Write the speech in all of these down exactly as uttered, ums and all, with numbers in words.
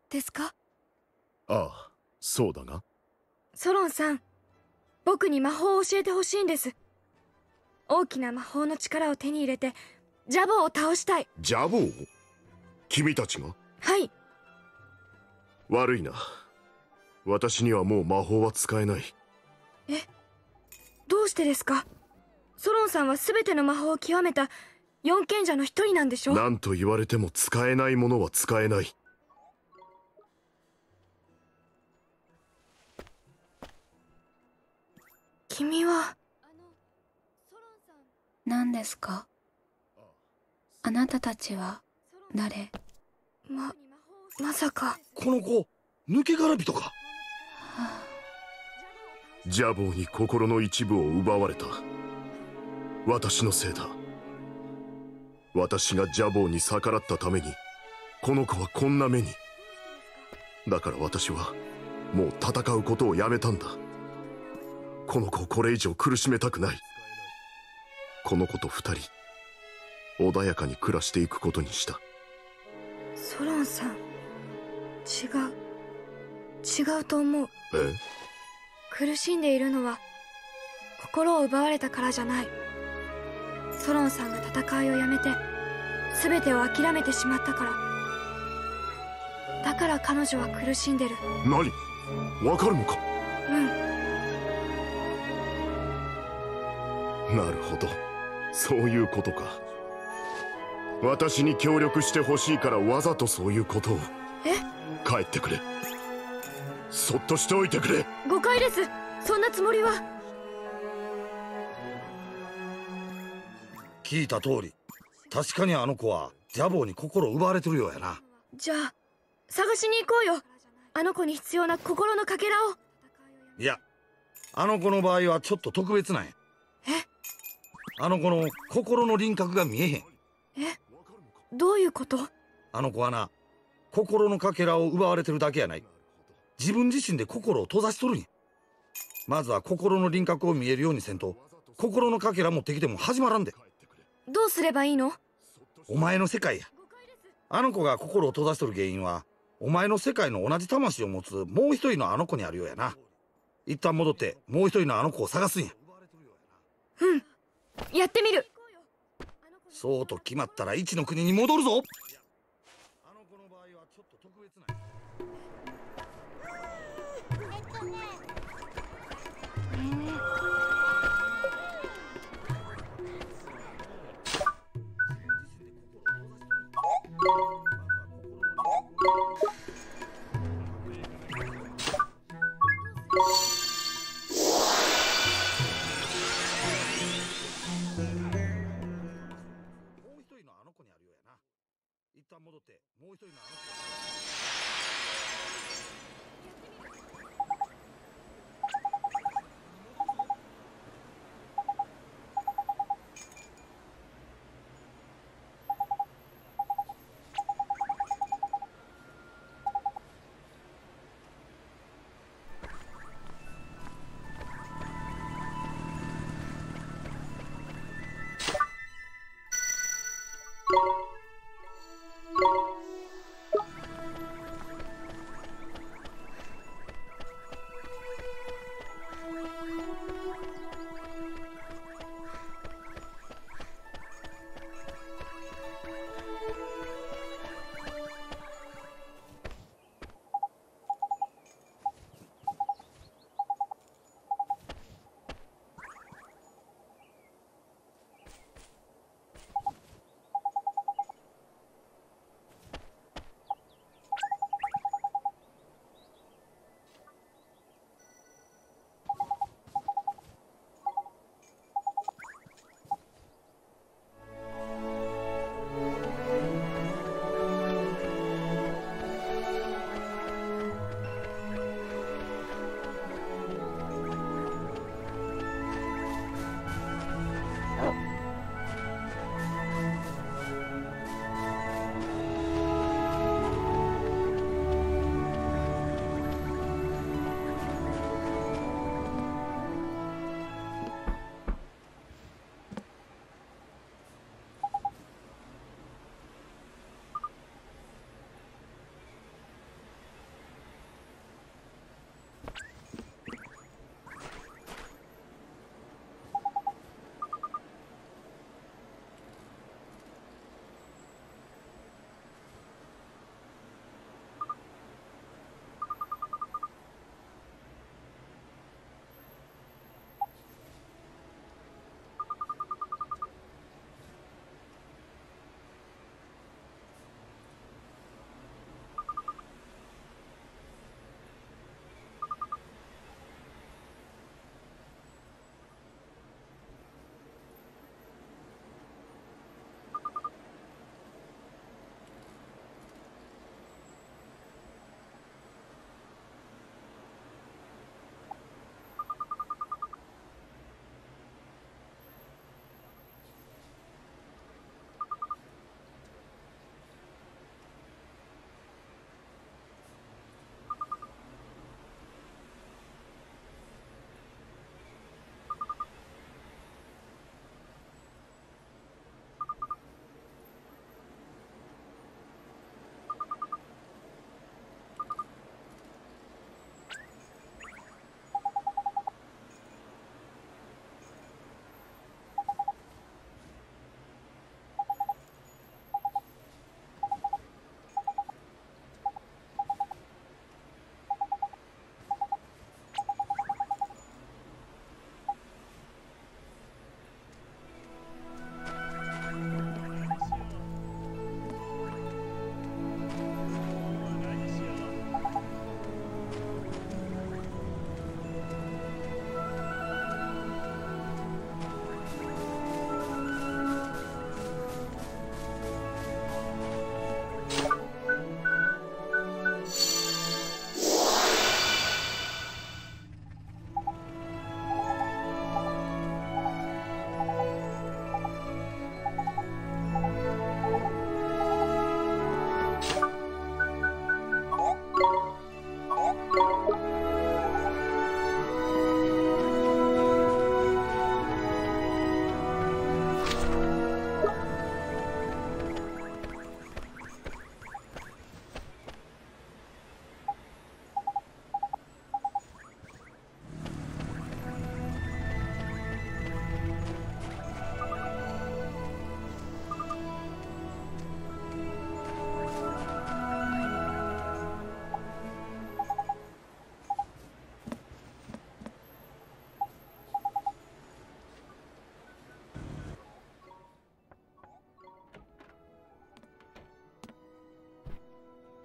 ですか？ ああ、そうだが。 ソロンさん、僕に魔法を教えてほしいんです。大きな魔法の力を手に入れてジャボーを倒したい。 ジャボー？君たちが？ はい。 悪いな。私にはもう魔法は使えない。 え、どうしてですか？ソロンさんは全ての魔法を極めた四賢者の一人なんでしょ？ 何と言われても使えないものは使えない。 君は何ですか？あなたたちは誰？ ま、まさか。 この子、抜け殻人か。はあ、 ジャボーに心の一部を奪われた。私のせいだ。私がジャボーに逆らったためにこの子はこんな目に。だから私はもう戦うことをやめたんだ。この子をこれ以上苦しめたくない。この子と二人穏やかに暮らしていくことにした。 ソロンさん、違う違うと思う。 え？ 苦しんでいるのは心を奪われたからじゃない。ソロンさんが戦いをやめて全てを諦めてしまったから。だから彼女は苦しんでる。 何？わかるのか？ うん。 なるほど、そういうことか。私に協力してほしいからわざとそういうことを。 え？ 帰ってくれ。そっとしておいてくれ。 誤解です。そんなつもりは。 聞いた通り、確かにあの子はジャボーに心を奪われてるようやな。 じゃあ探しに行こうよ、あの子に必要な心のかけらを。 いや、あの子の場合はちょっと特別なんや。 え？ あの子の心の輪郭が見えへん。 え？どういうこと？ あの子はな、心のかけらを奪われてるだけやない。自分自身で心を閉ざしとるんや。まずは心の輪郭を見えるようにせんと、心のかけら持ってきても始まらんで。 どうすればいいの？ お前の世界や。あの子が心を閉ざしとる原因は、お前の世界の同じ魂を持つもう一人のあの子にあるようやな。一旦戻ってもう一人のあの子を探すんや。 うん、やってみる。 そうと決まったら一の国に戻るぞ。あの子の場合はちょっと特別なんや。一旦戻ってもう一人のあの子を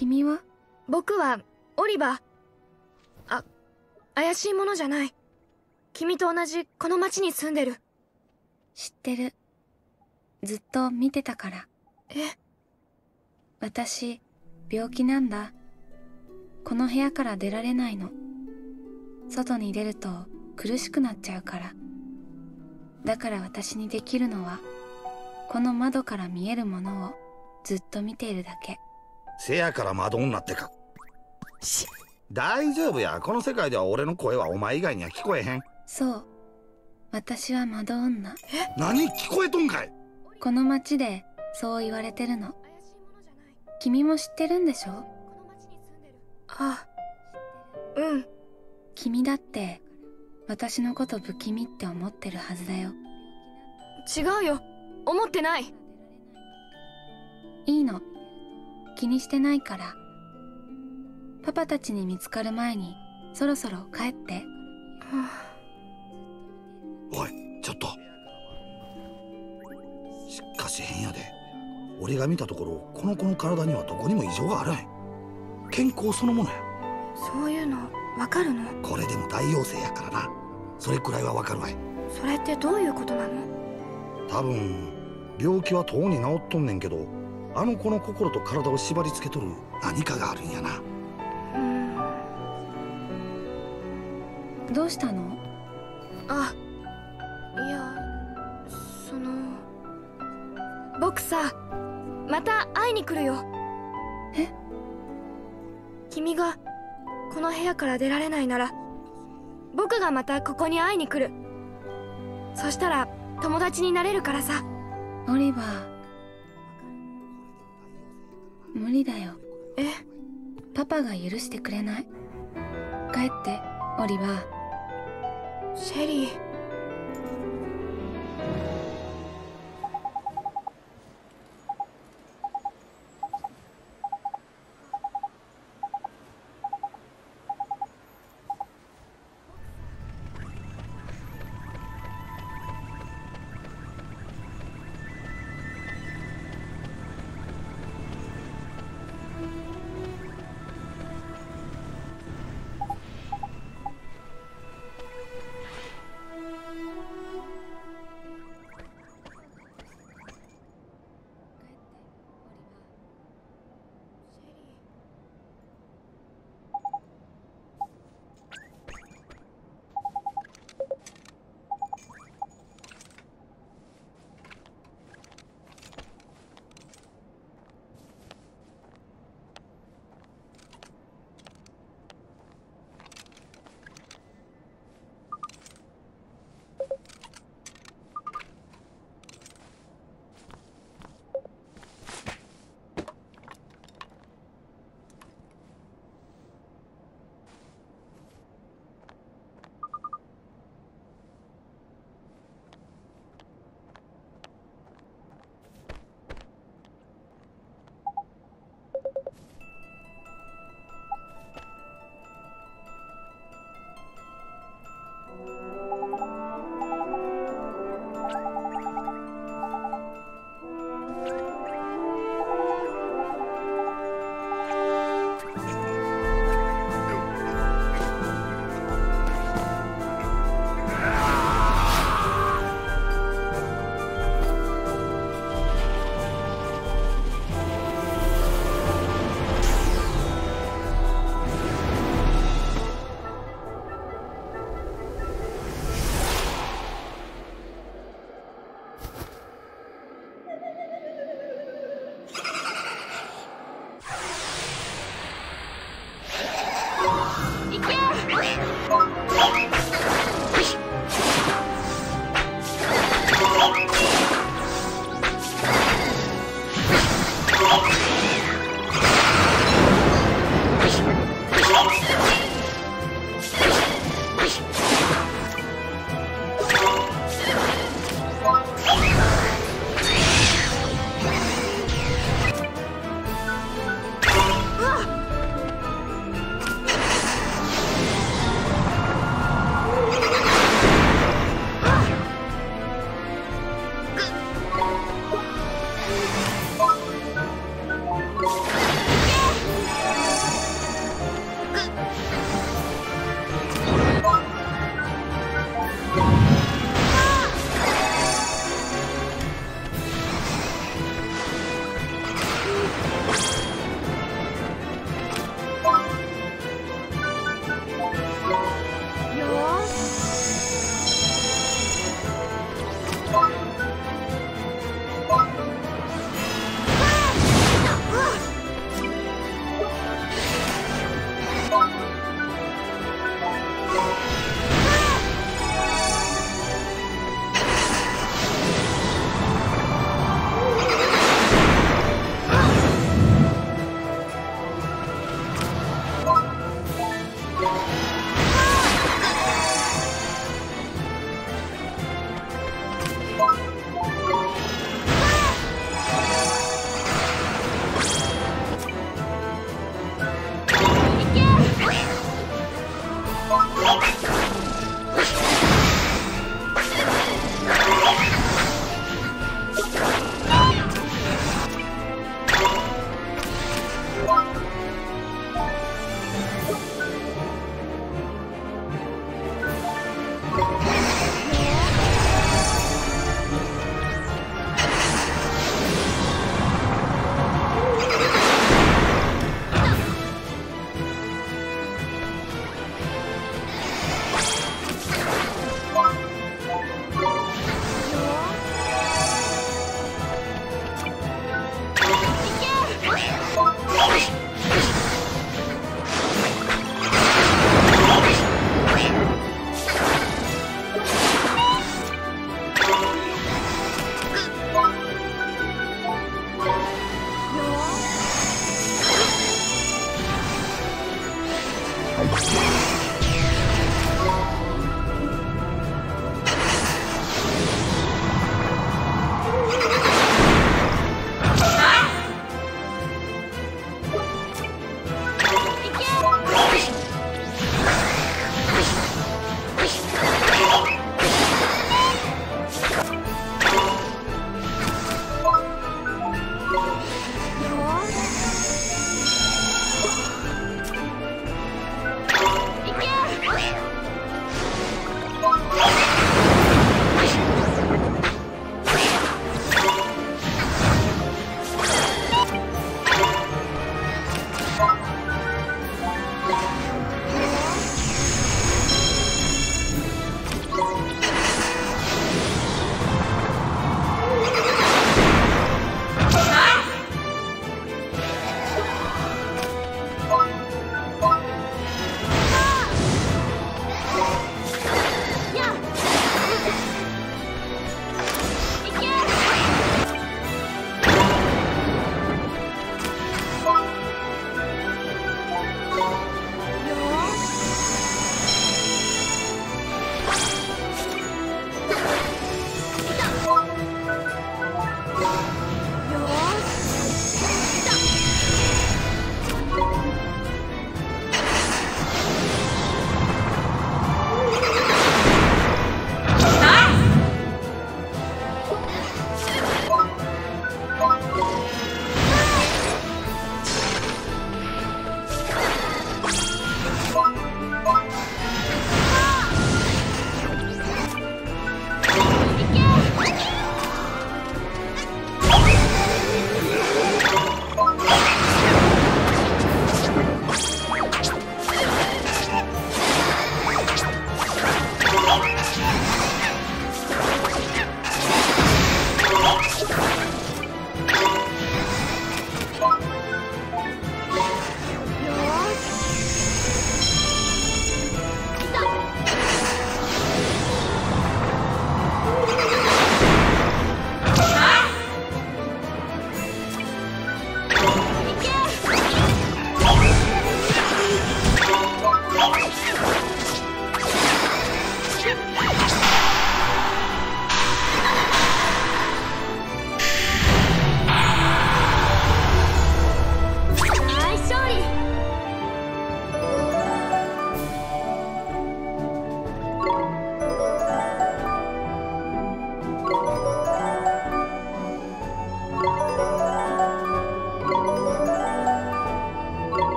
君は？ 僕はオリバー。あ、怪しいものじゃない。君と同じこの町に住んでる。 知ってる。ずっと見てたから。 え？ 私、病気なんだ。この部屋から出られないの。外に出ると苦しくなっちゃうから。だから私にできるのは、この窓から見えるものをずっと見ているだけ。 せやから窓女ってか。 し、 大丈夫や。この世界では俺の声はお前以外には聞こえへん。 そう。私は窓女。 何？聞こえとんかい？ この町でそう言われてるの。君も知ってるんでしょ？ あ、うん。 君だって私のこと不気味って思ってるはずだよ。 違うよ。思ってない。 いいの。気にしてないから。パパたちに見つかる前にそろそろ帰って。 おい、ちょっと。しかし変やで。俺が見たところ、この子の体にはどこにも異常があらへん。健康そのものや。 そういうのわかるの？ これでも大陽性やからな。それくらいはわかるわい。 それってどういうことなの？ 多分病気はとうに治っとんねんけど、あの子の心と体を縛り付けとる何かがあるんやな。 うん。どうしたの？ あ、いや、その僕さ、また会いに来るよ。 え？ 君がこの部屋から出られないなら、僕がまたここに会いに来る。そしたら友達になれるからさ。 オリバー、無理だよ。 え？ パパが許してくれない。帰ってオリバー。 シェリー。 よ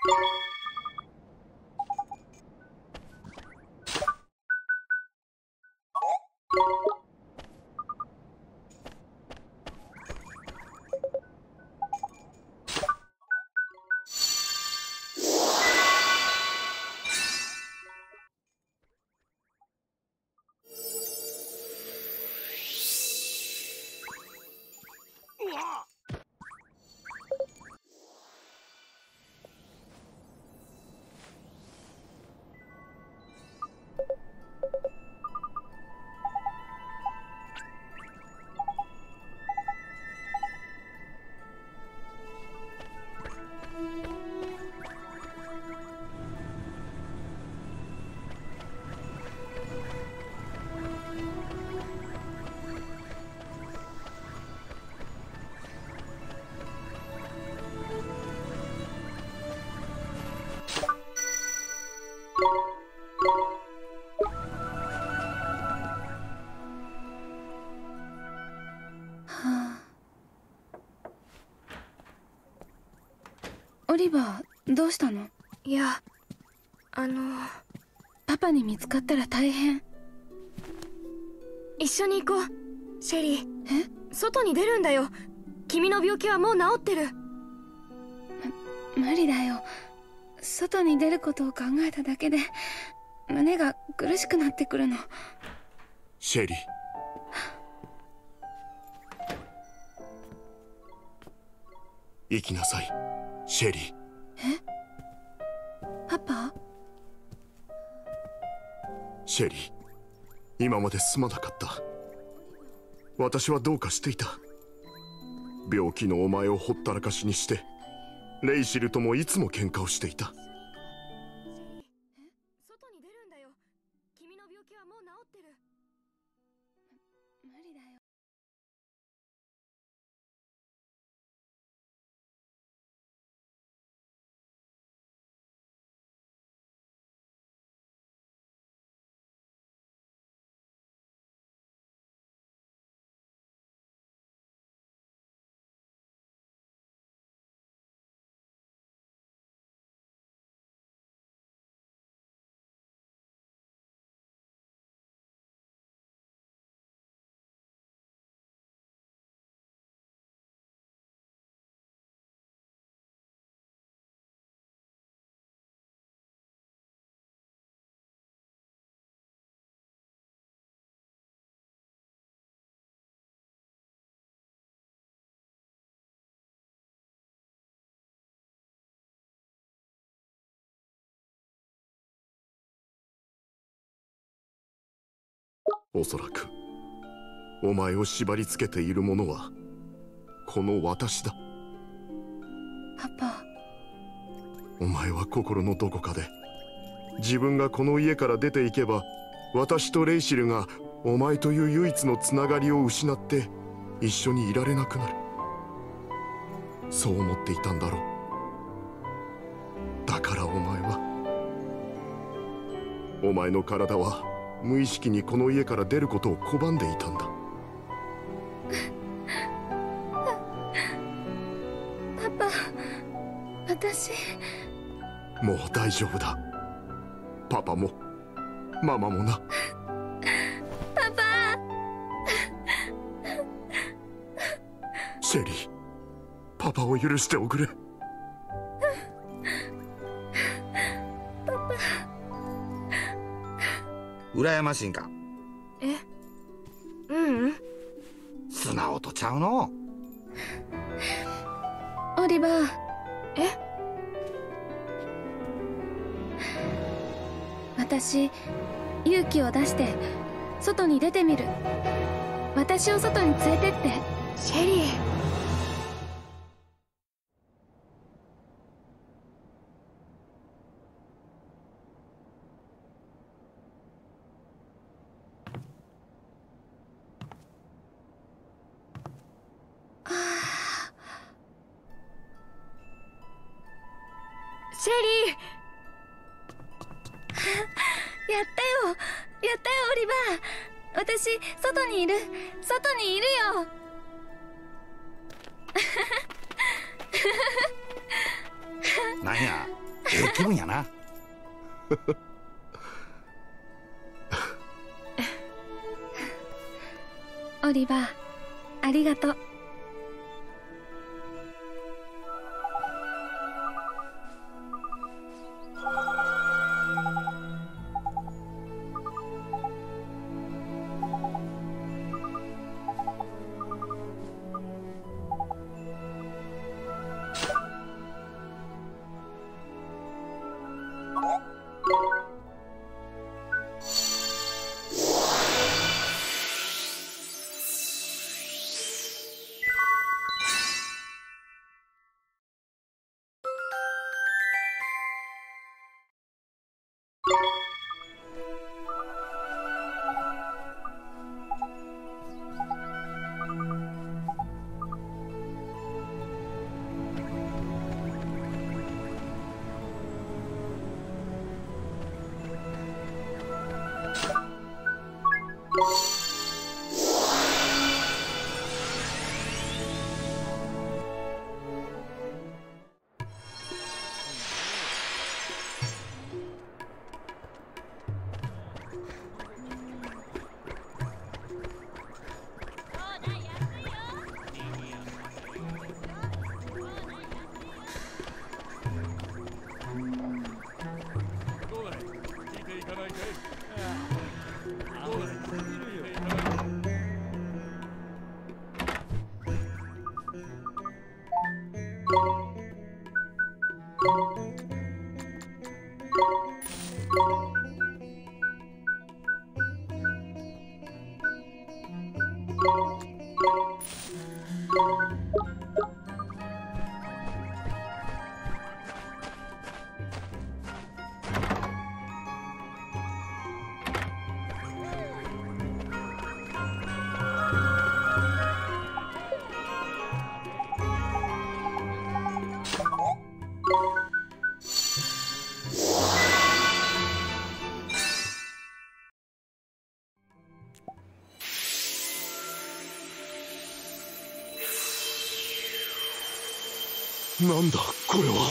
オリバー、どうしたの？ いや、あのパパに見つかったら大変。 一緒に行こう。シェリー、 え？ 外に出るんだよ。君の病気はもう治ってる。 無理だよ。外に出ることを考えただけで胸が苦しくなってくるの。 シェリー、行きなさい、シェリー。 え？パパ？ シェリー、今まですまなかった。私はどうかしていた。病気のお前をほったらかしにしてレイシルともいつも喧嘩をしていた。 外に出るんだよ。君の病気はもう治ってる。 無理だよ。 おそらくお前を縛り付けているものはこの私だ。 パパ。 お前は心のどこかで自分がこの家から出ていけば私とレイシルがお前という唯一のつながりを失って一緒にいられなくなる、そう思っていたんだろう。だからお前はお前の体は無意識にこの家から出ることを拒んでいたんだ。 パパ、私。 もう大丈夫だ。パパもママもな。 パパ。 シェリー、パパを許しておくれ。 羨ましいんか？ え？うんうん。 素直とちゃうの。 オリバー。 え？ 私、勇気を出して外に出てみる。私を外に連れてって。 シェリー。シェリー。 やったよ、やったよオリバー。私外にいる、外にいるよ。 なんや、 ええ気分やな。 オリバー、ありがとう。 なんだこれは。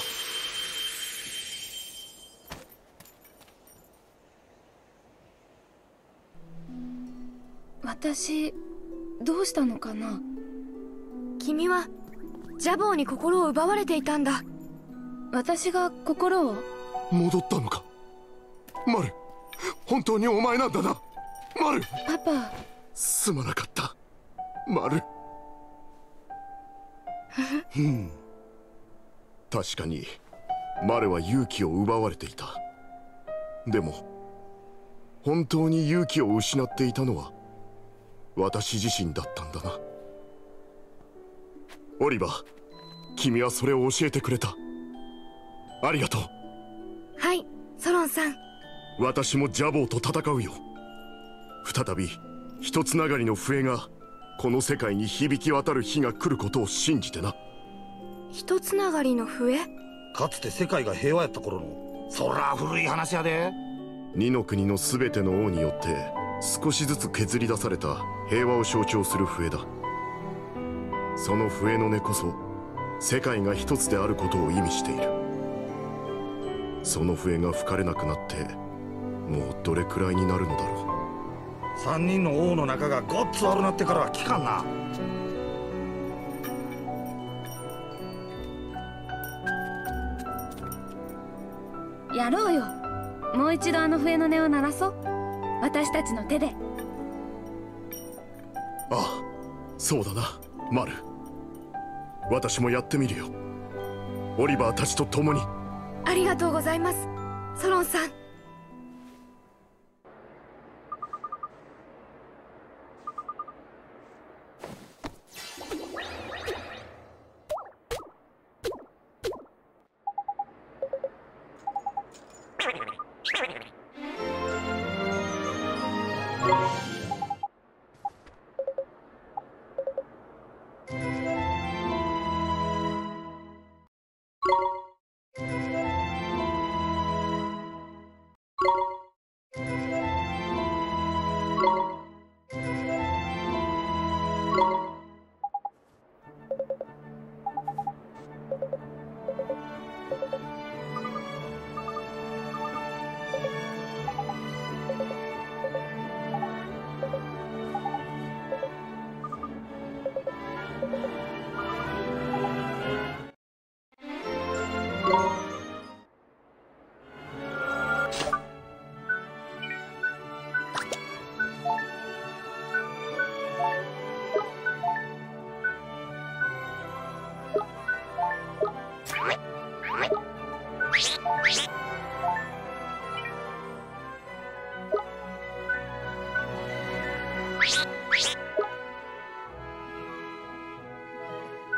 私、どうしたのかな。 君はジャボーに心を奪われていたんだ。 私が心を。 戻ったのか。マル、本当にお前なんだな。マル。 パパ。 すまなかったマル。 うん確かにマルは勇気を奪われていた。でも本当に勇気を失っていたのは私自身だったんだな。オリバー、君はそれを教えてくれた。ありがとう。 はい、ソロンさん。 私もジャボーと戦うよ。再び一つながりの笛がこの世界に響き渡る日が来ることを信じてな。 一つながりの笛？ かつて世界が平和やった頃の。そら古い話やで。 二の国の全ての王によって少しずつ削り出された平和を象徴する笛だ。その笛の音こそ世界が一つであることを意味している。その笛が吹かれなくなってもうどれくらいになるのだろう。三人の王の仲がごっつ悪なってからは聞かんな。 やろうよ。もう一度あの笛の音を鳴らそう。私たちの手で。 ああ、そうだなマル。私もやってみるよ。オリバーたちと共に。 ありがとうございます、ソロンさん。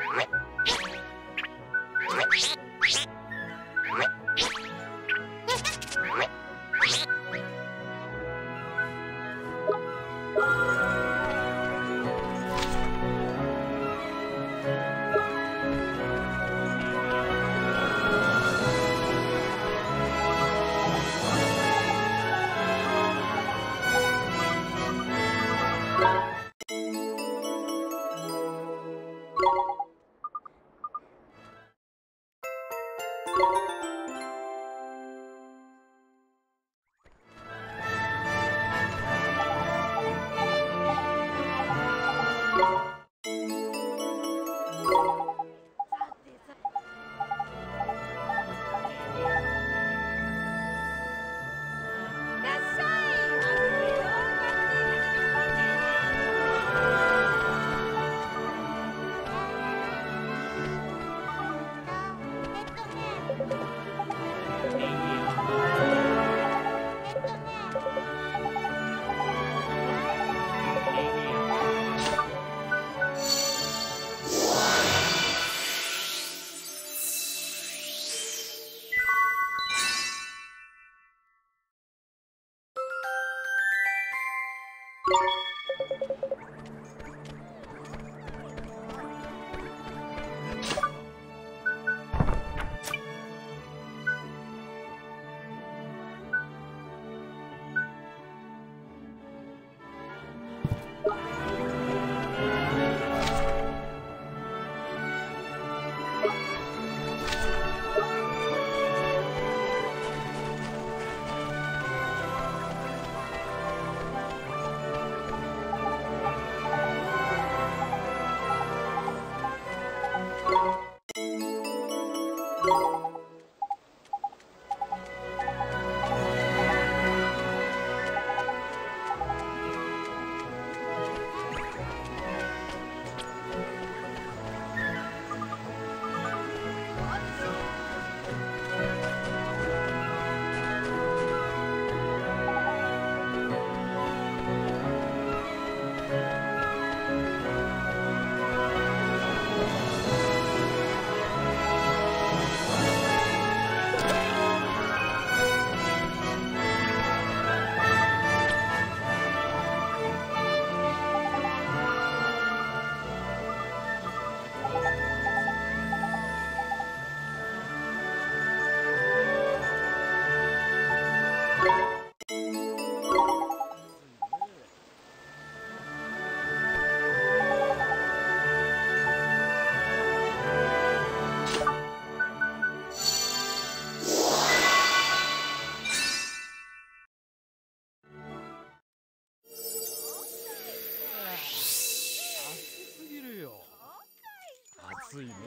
暑いね。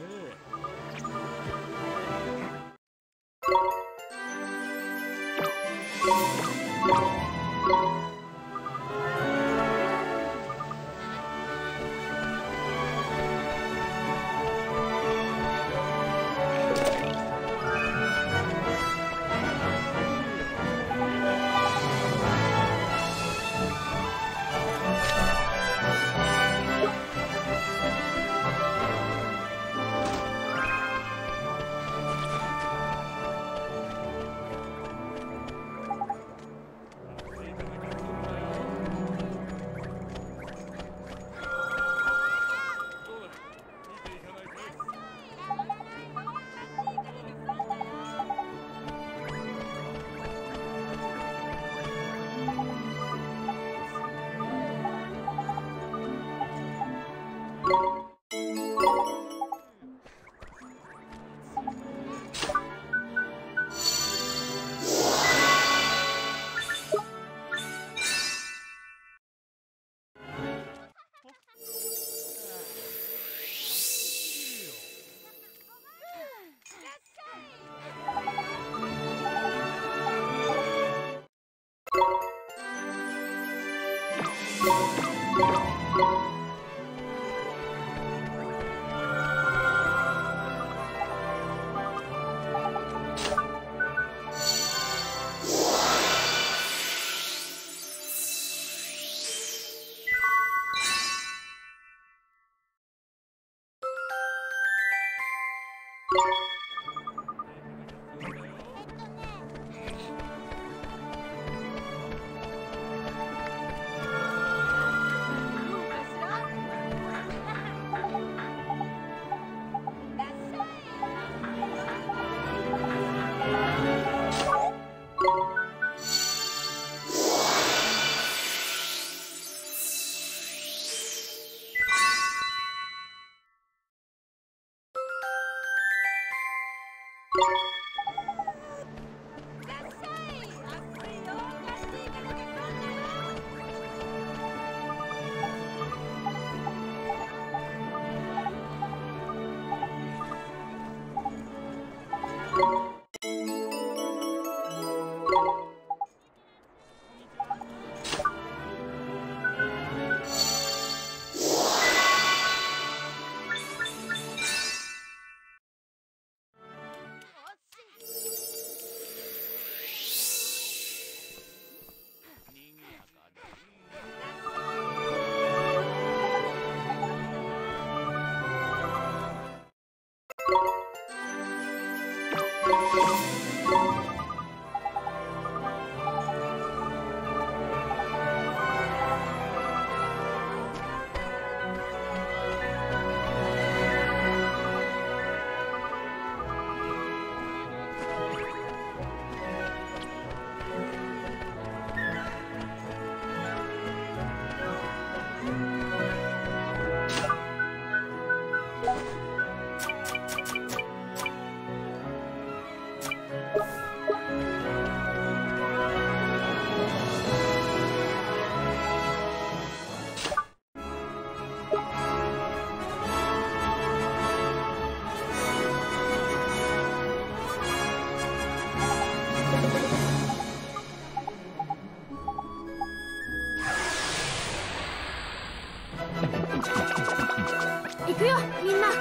行くよみんな。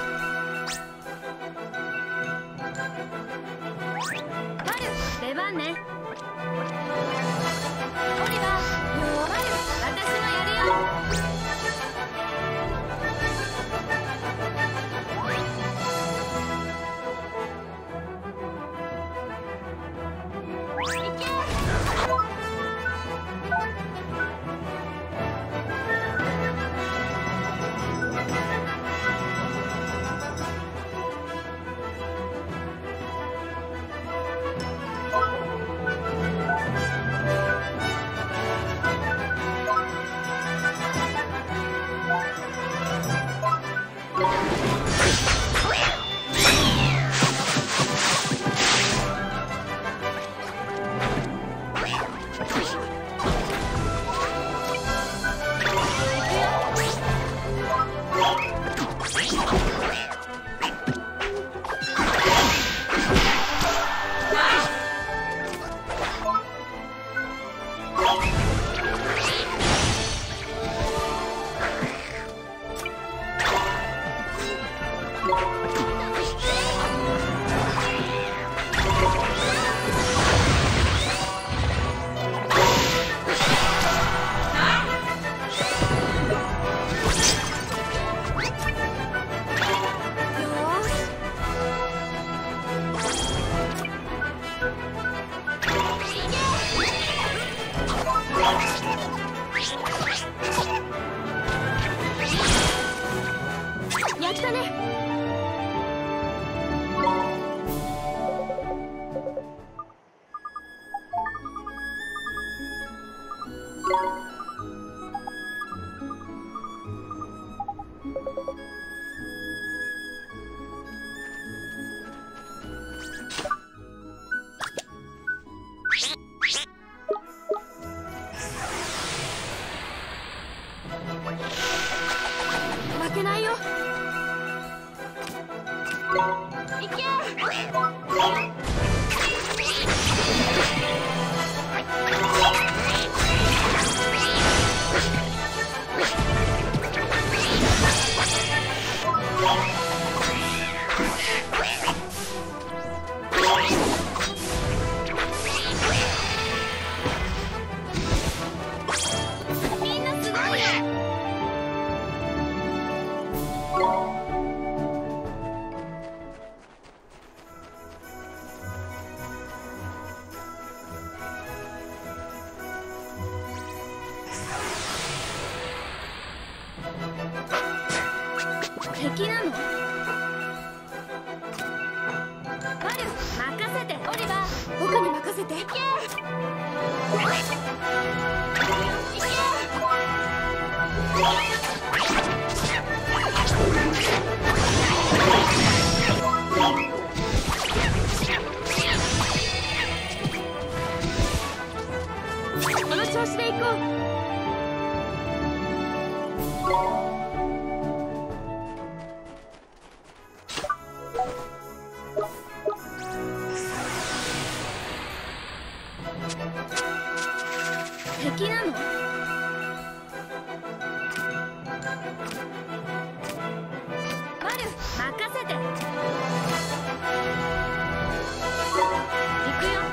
マル出番ね。オリバー、よーマル私もやるよ。いけ。やったね。負けないよ。いけ。みんなすごいよ。 任せて。行くよ。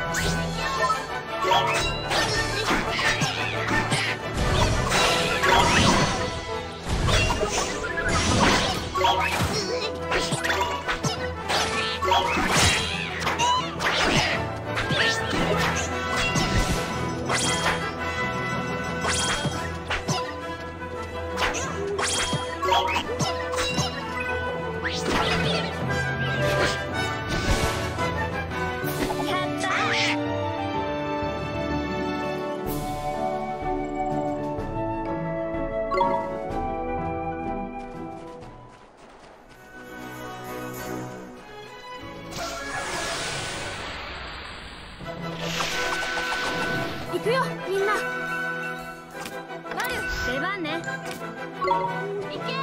行くよみんな。マル出番ね。行け。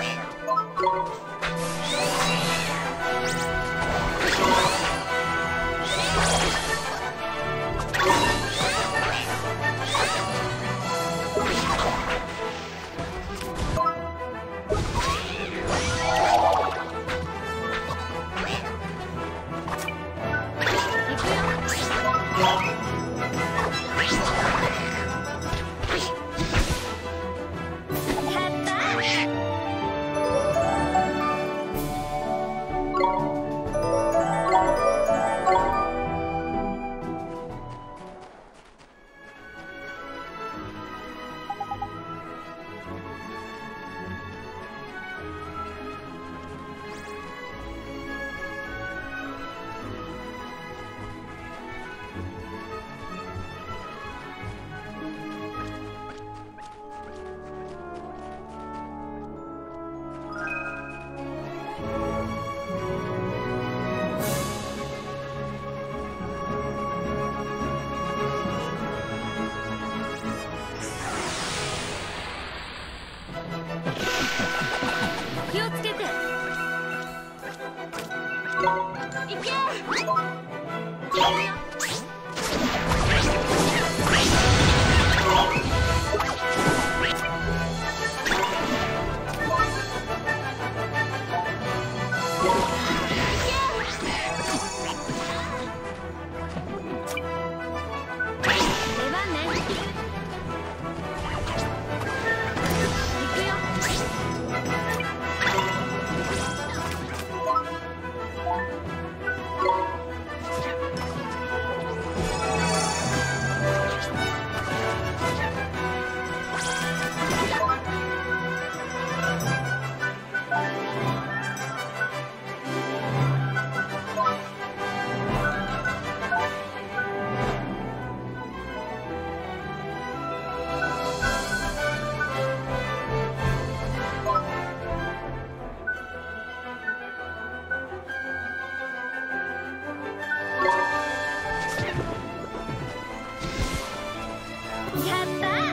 気をつけて。行け。出番ね。行くよ。やったー。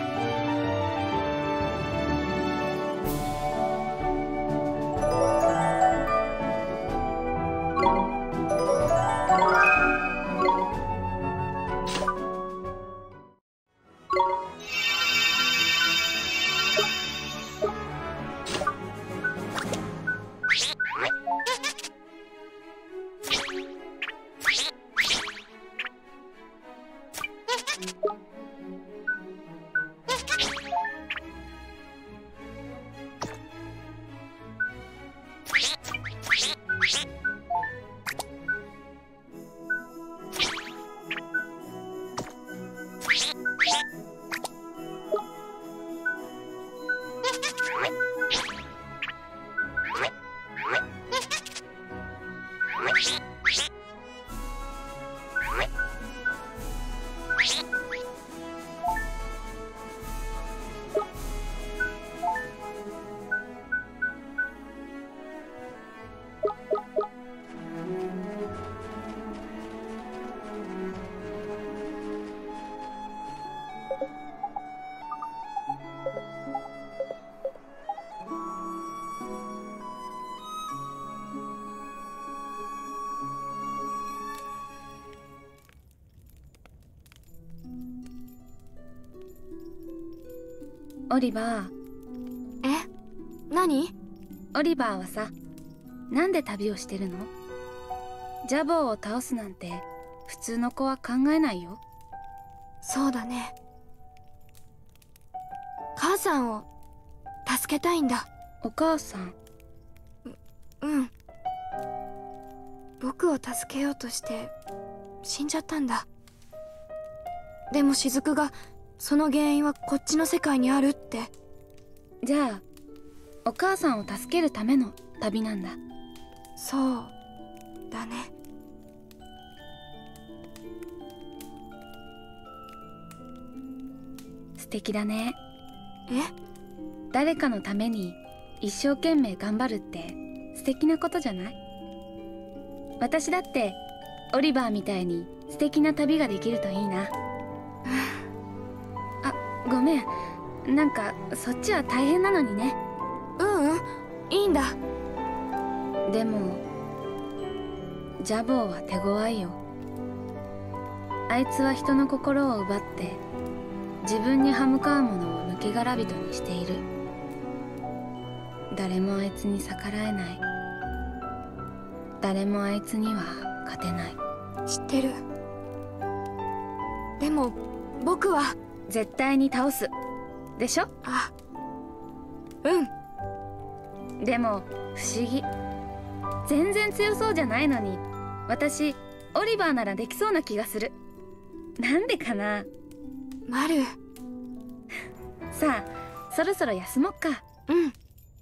オリバー。 え、何？ オリバーはさ、 なんで旅をしてるの？ジャボーを倒すなんて普通の子は考えないよ。 そうだね。母さんを助けたいんだ。 お母さん？ う、うん僕を助けようとして死んじゃったんだ。でも雫がその原因はこっちの世界にあるって。 じゃあお母さんを助けるための旅なんだ。 そうだね。 素敵だね。 え？ 誰かのために一生懸命頑張るって素敵なことじゃない？私だってオリバーみたいに素敵な旅ができるといいな。あ、ごめん。なんかそっちは大変なのにね。 ううん、いいんだ。 でもジャボーは手強いよ。あいつは人の心を奪って自分に歯向かうものを抜け殻人にしている。誰もあいつに逆らえない。誰もあいつには勝てない。 知ってる。でも僕は絶対に倒すでしょ？ あ、うん。 でも不思議。全然強そうじゃないのに私オリバーならできそうな気がする。なんでかな？ マル。 さあそろそろ休もっか。 うん。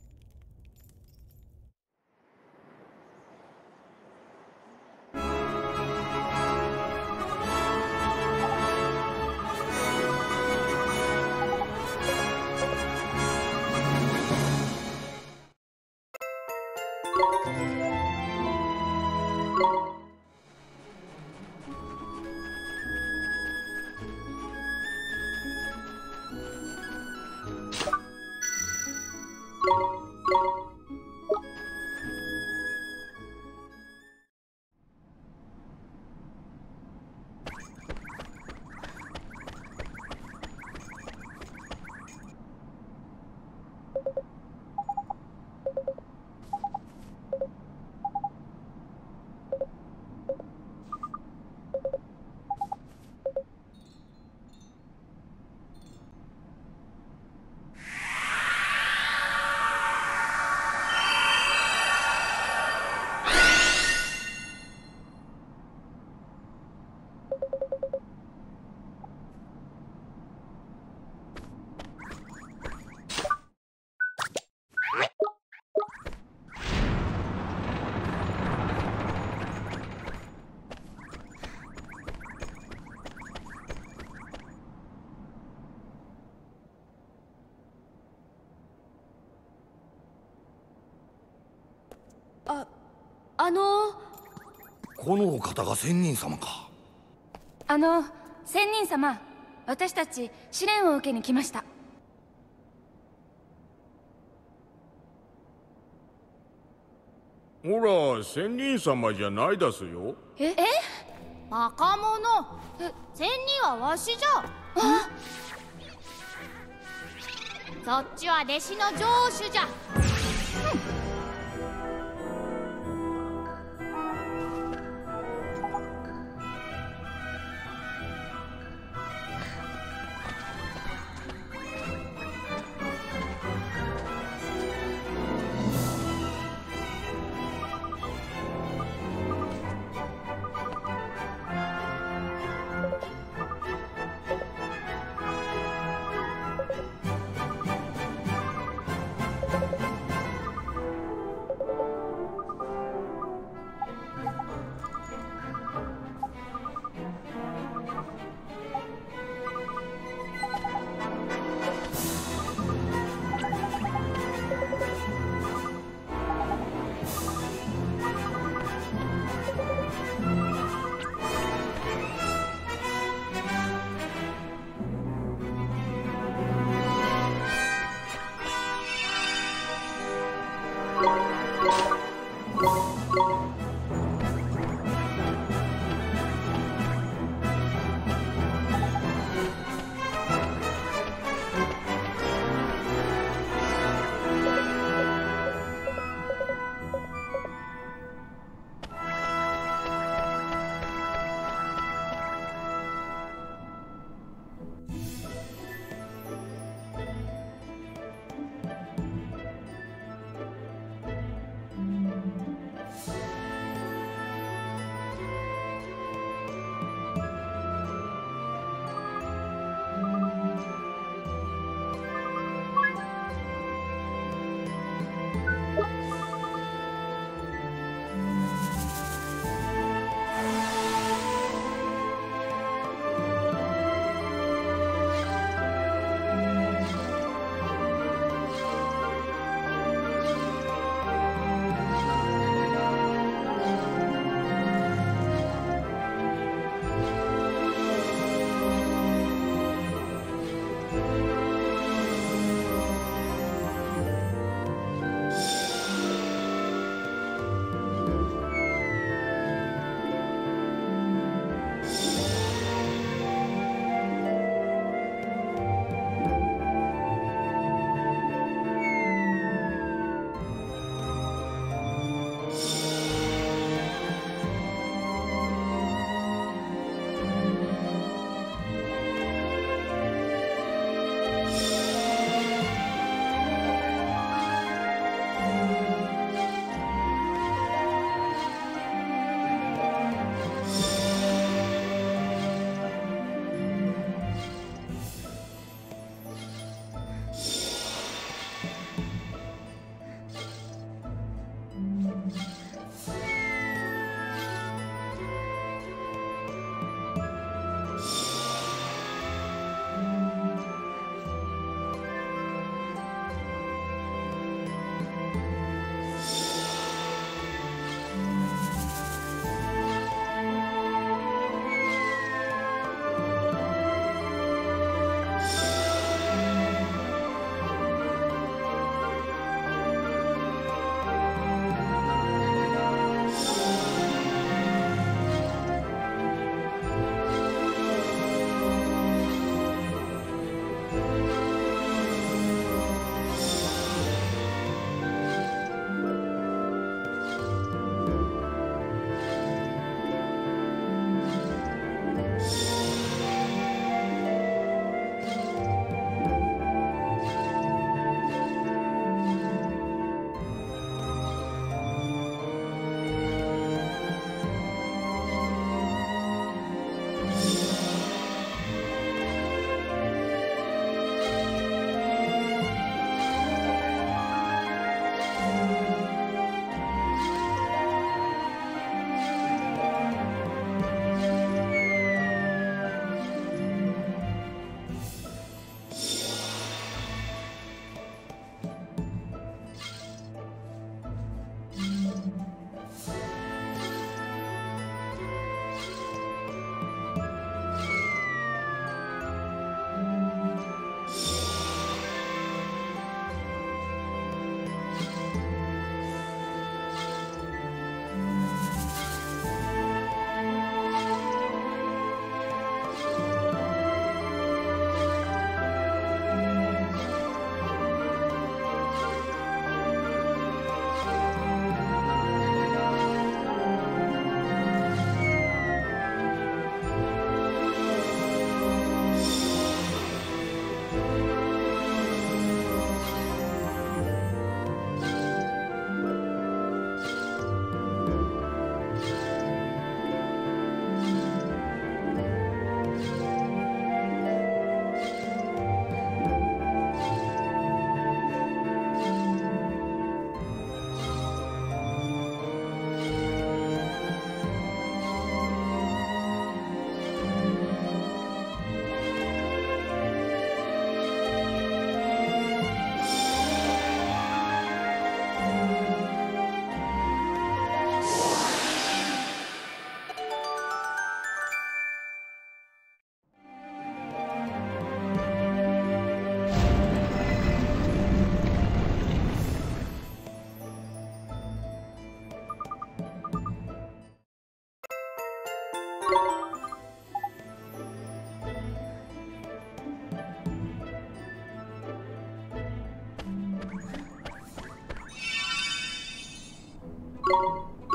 あ、あのー、 このお方が仙人様か。 あの仙人様、私たち試練を受けに来ました。 ほら、仙人様じゃないだすよ。 ええバカ者。仙人はわしじゃ。 あ、 そっちは弟子の城主じゃ。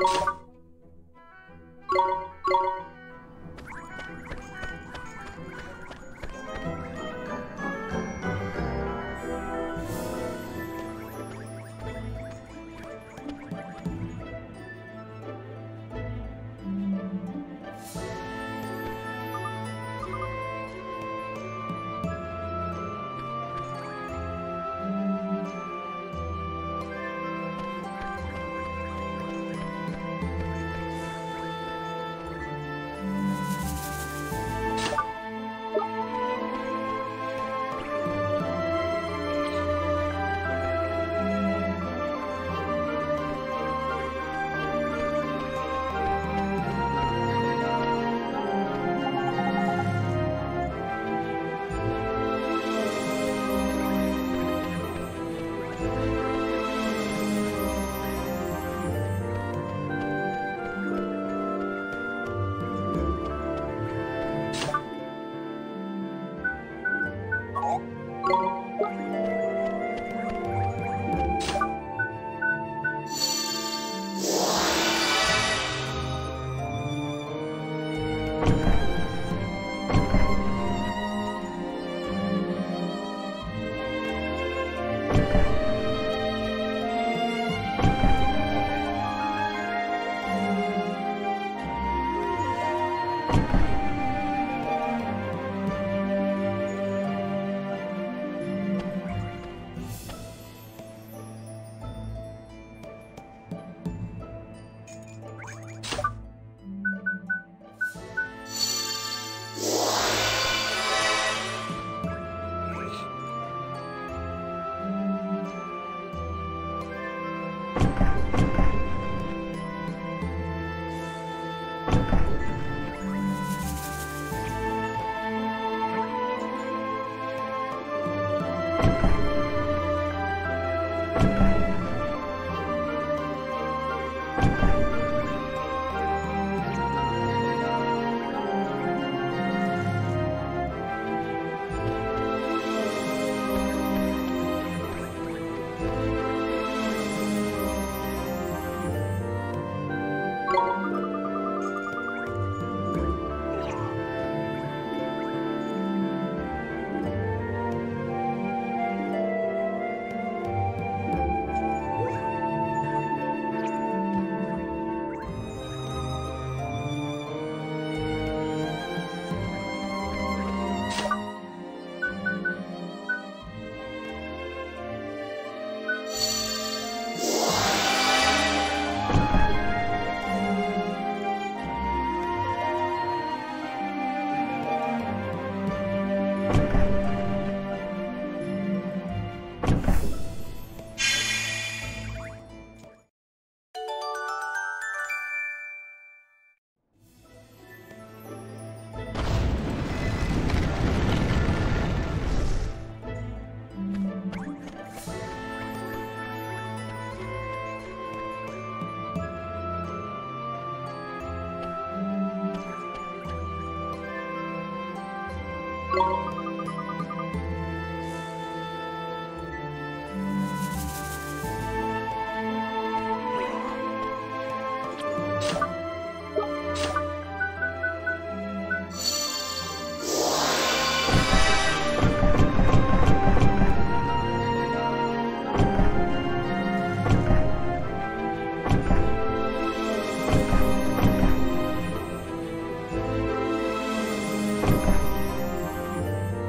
「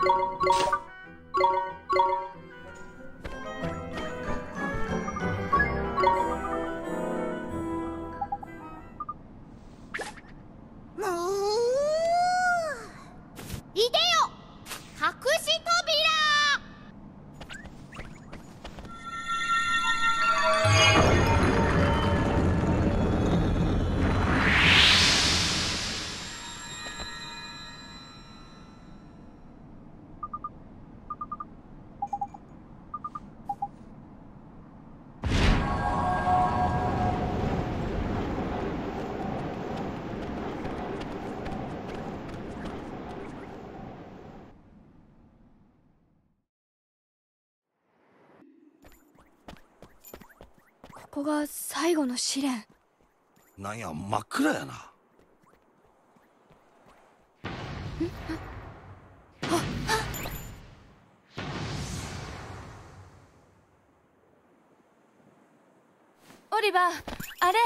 いでよ隠し扉。 ここが最後の試練。 なんや真っ暗やな。 オリバー、あれ。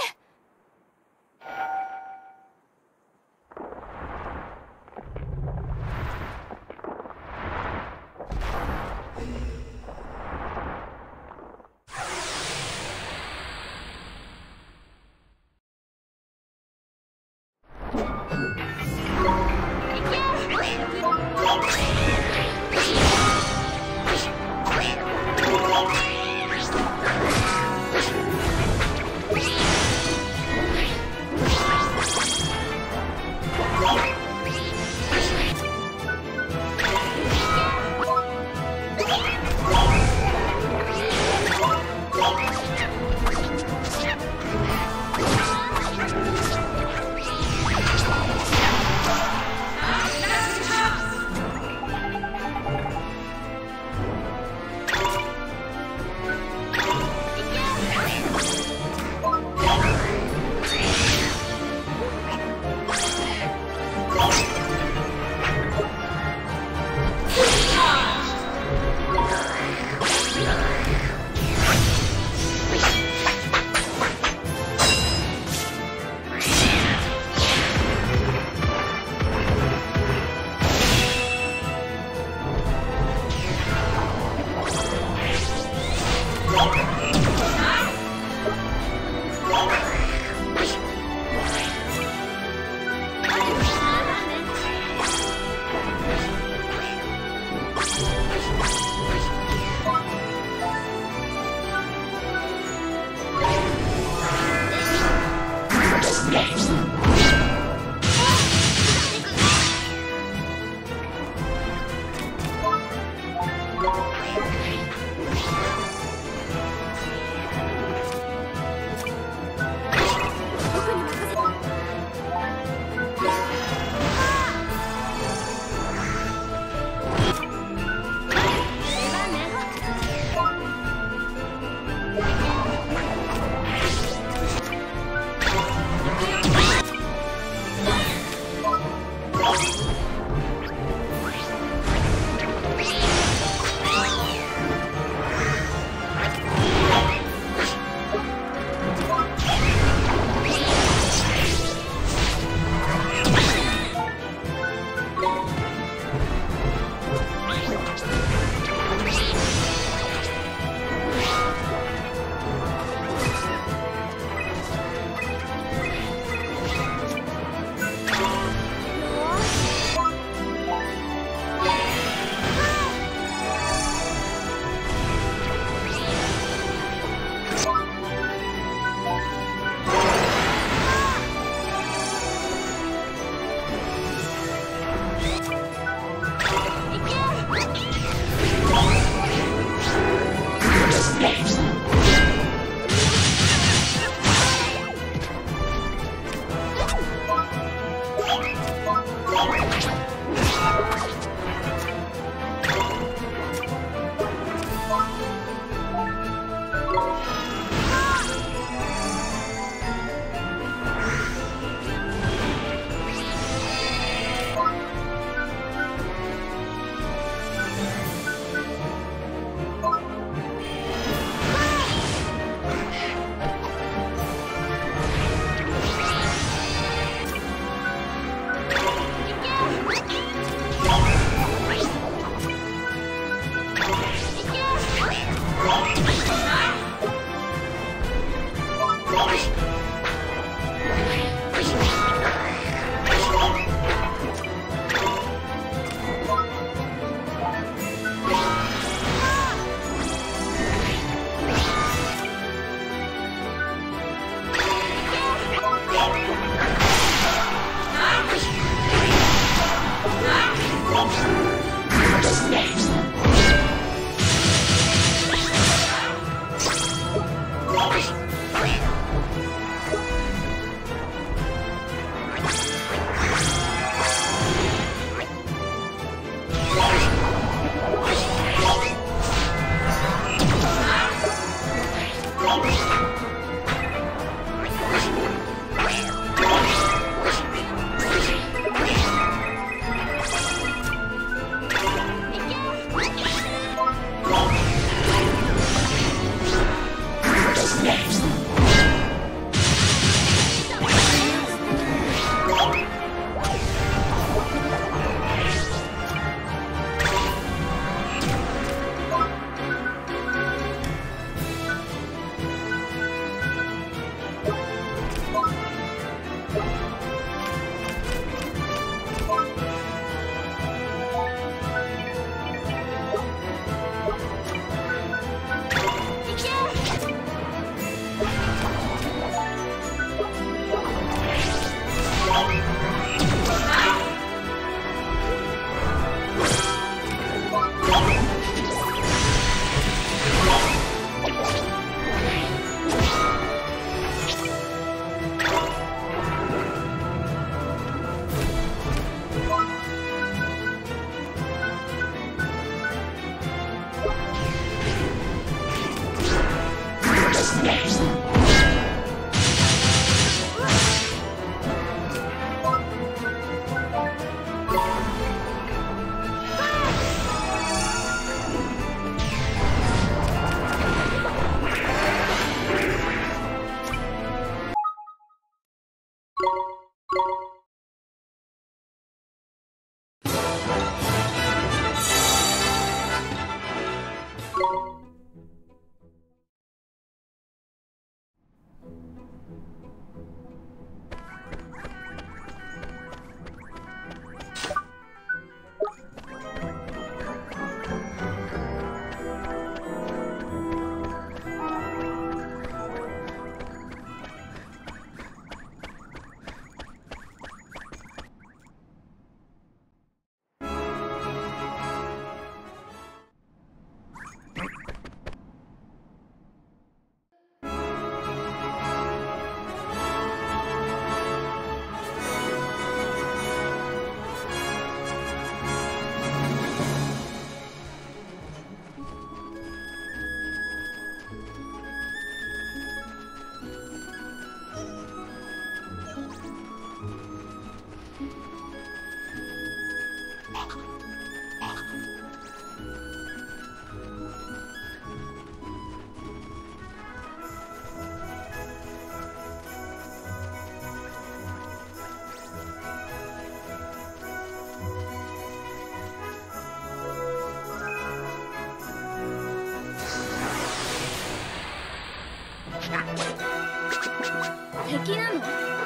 敵なの？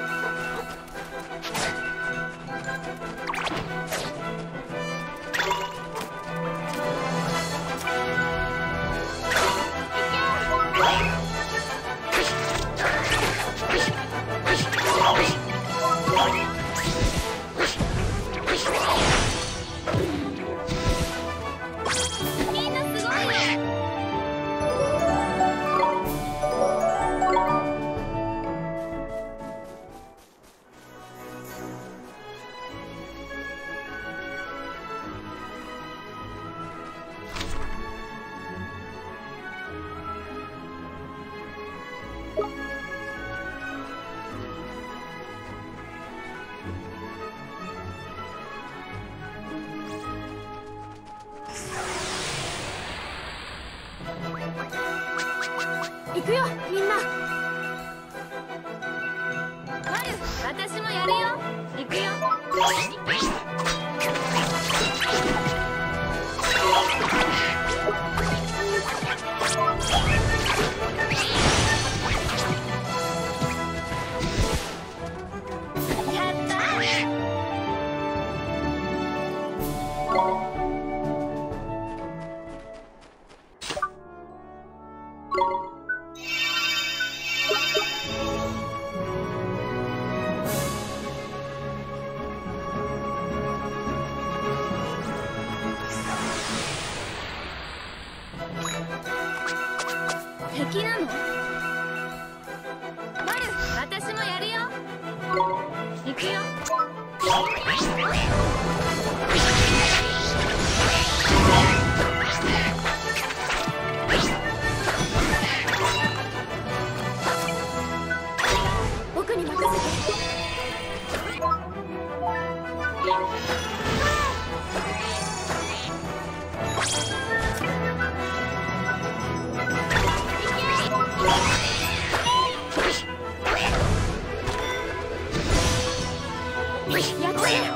みんなすごいよ。行くよみんな。マル、私もやるよ。行くよ。やったー。敵なの？マル、私もやるよ。行くよ。僕に任せて。やったよ。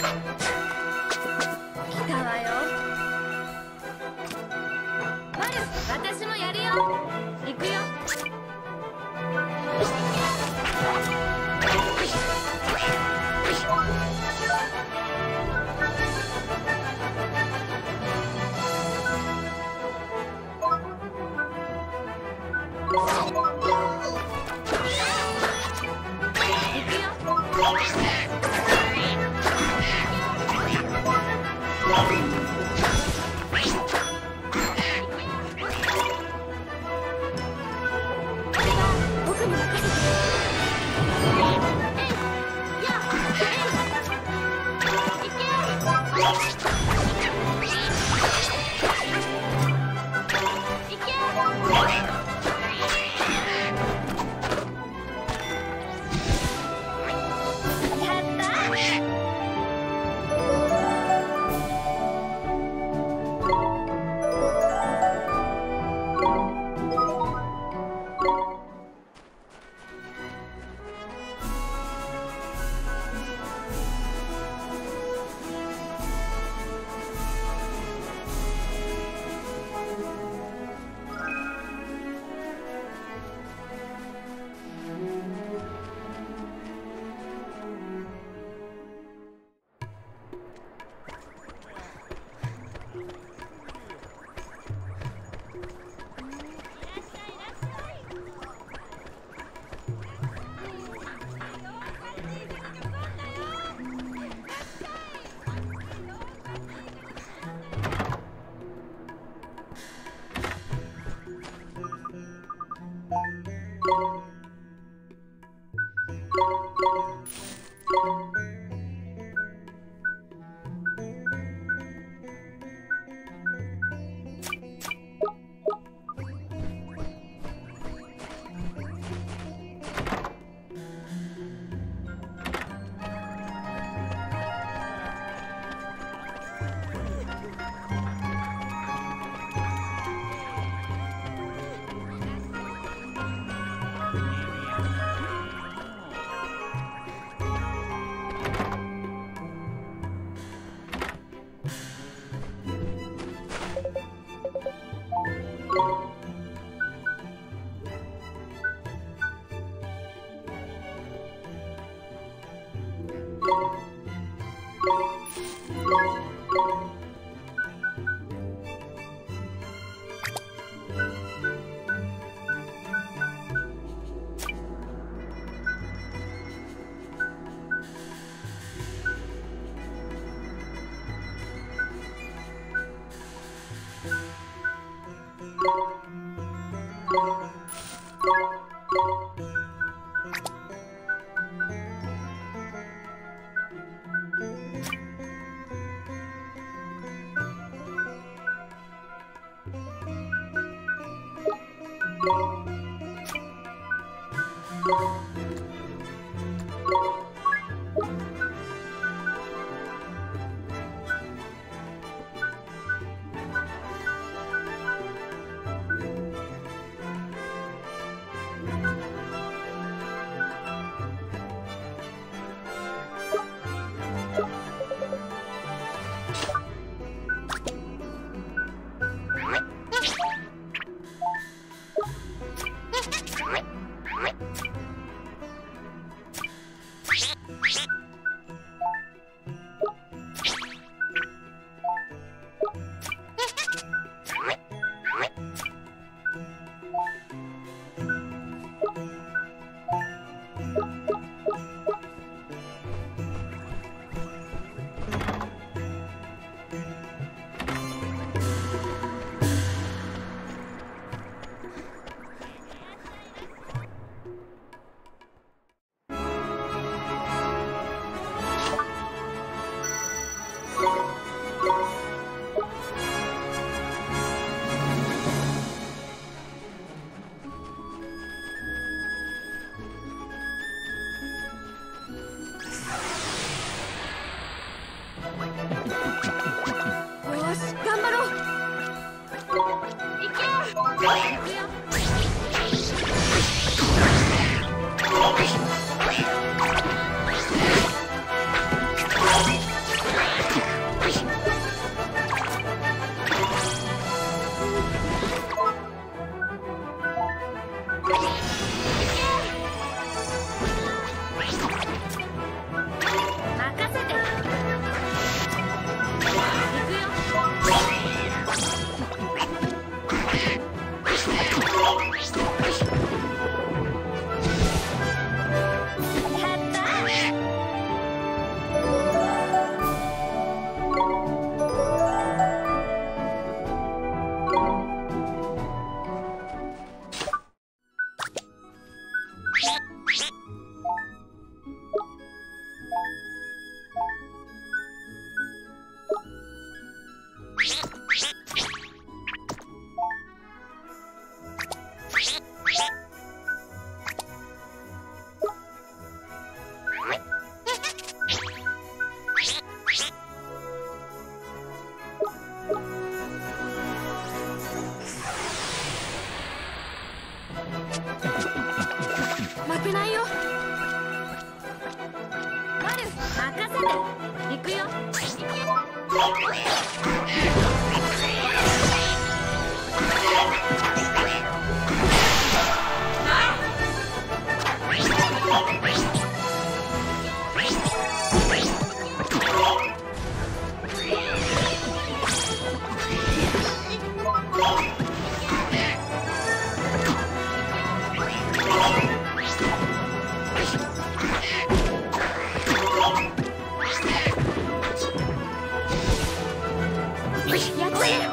来たわよ。マル、私もやるよ。行くよ。 任せて。行くよ。やっちゃえ。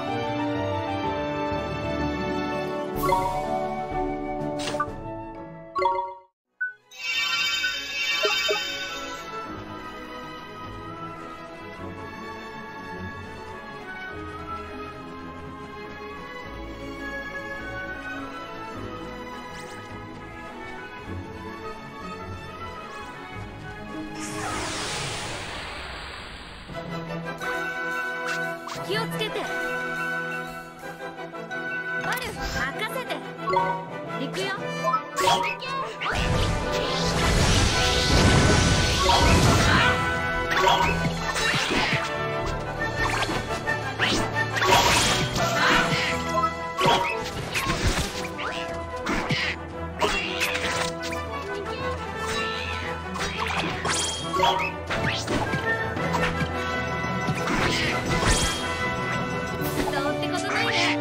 気をつけて。バル任せて。行くよ。どうってことないね。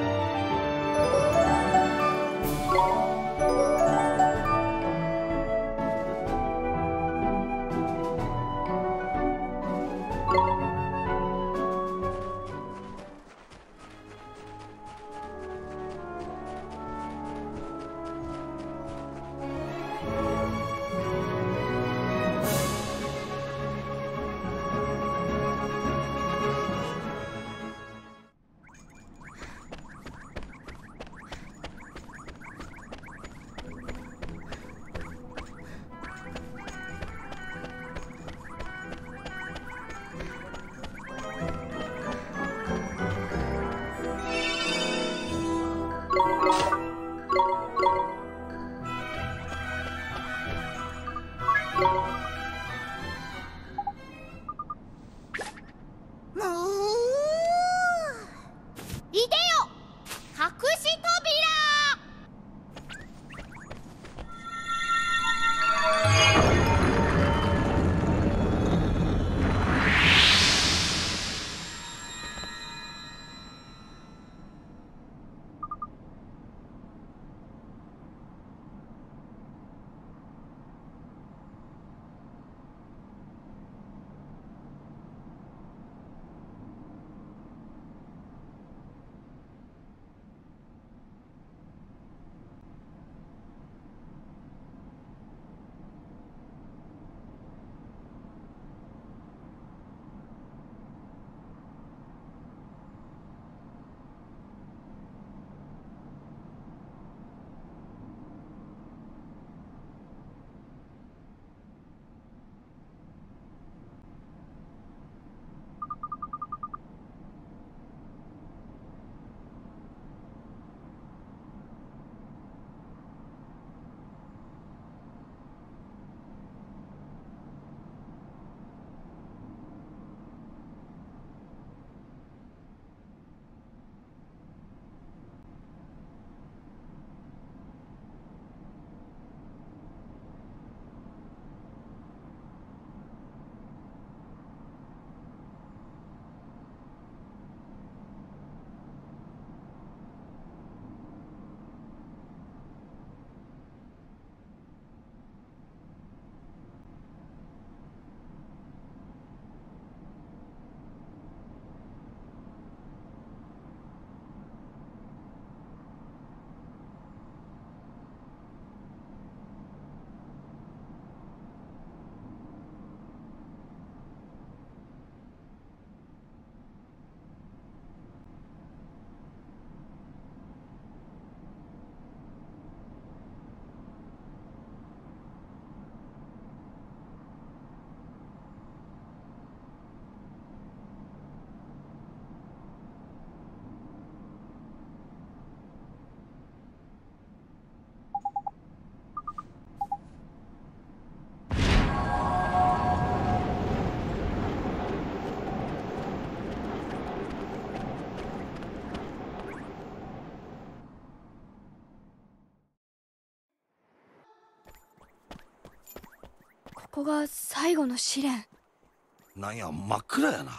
が最後の試練。 なんや真っ暗やな。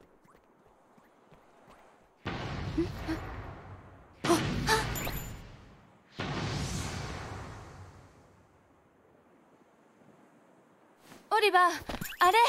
オリバー、あれ。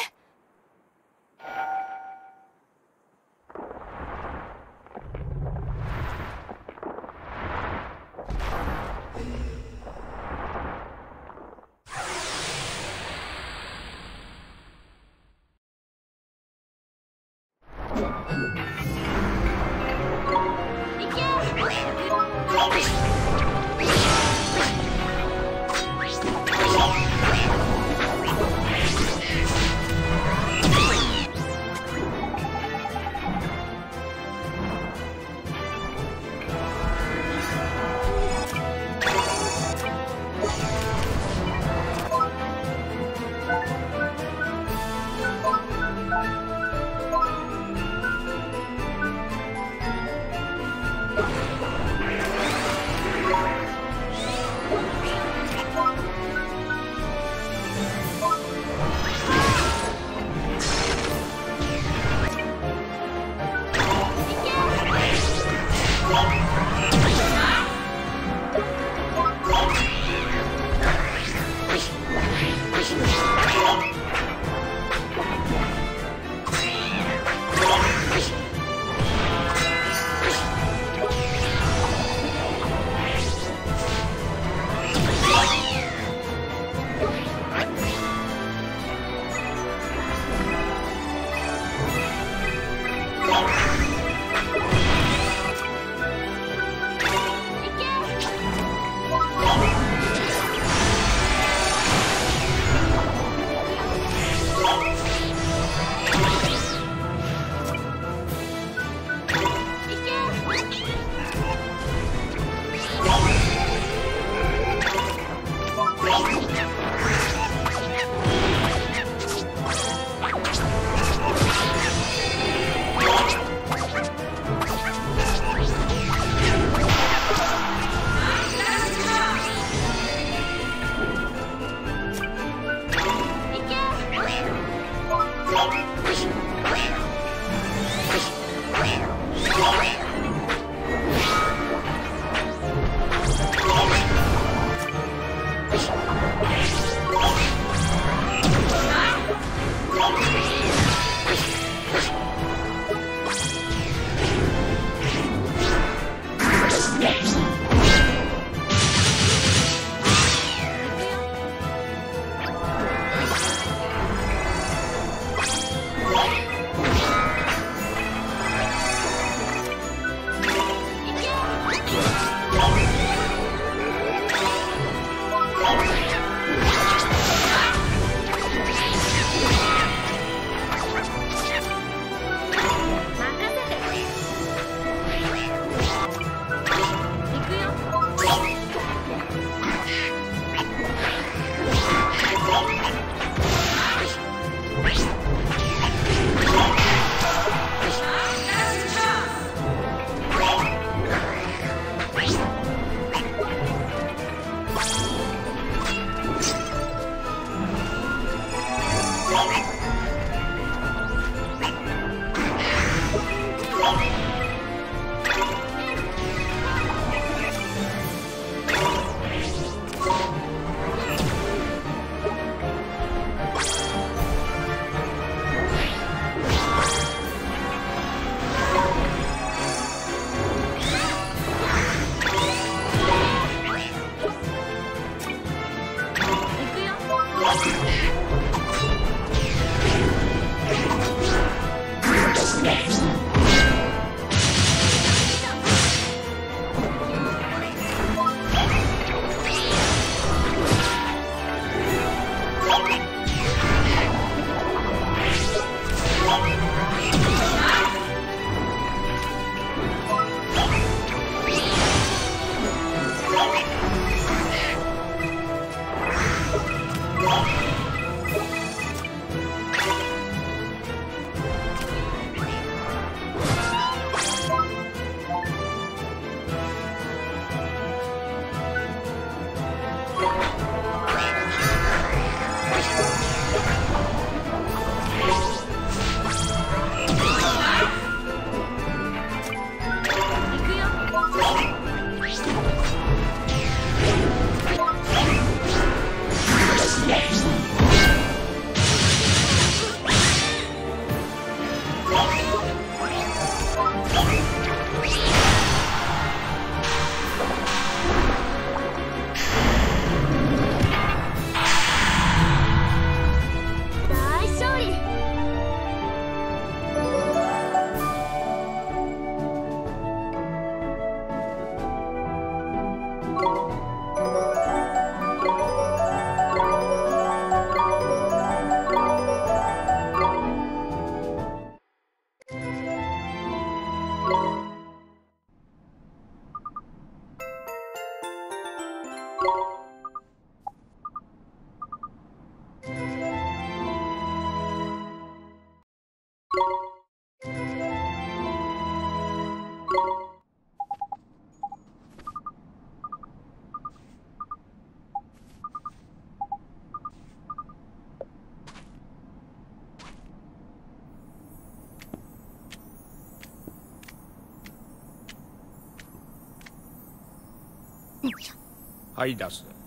はい出す。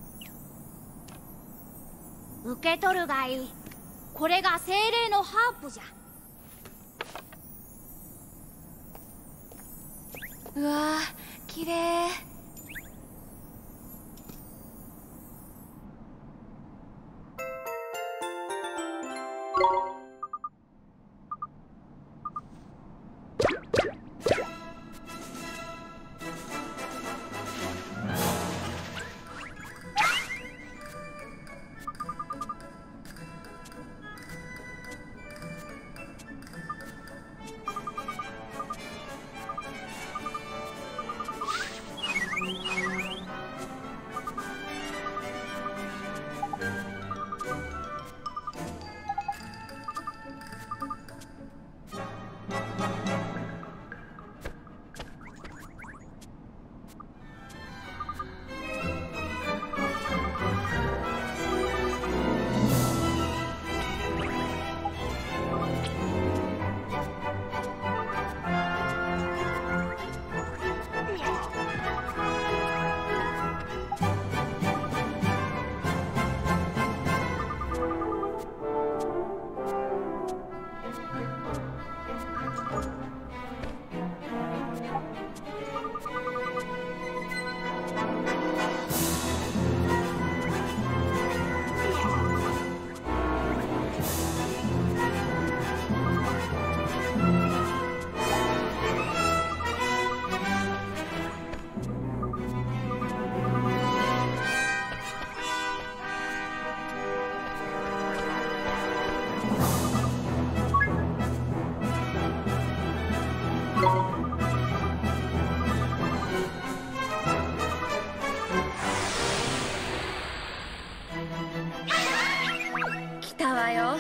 受け取るがいい。これが精霊のハープじゃ。 うわー、きれい。来たわよ。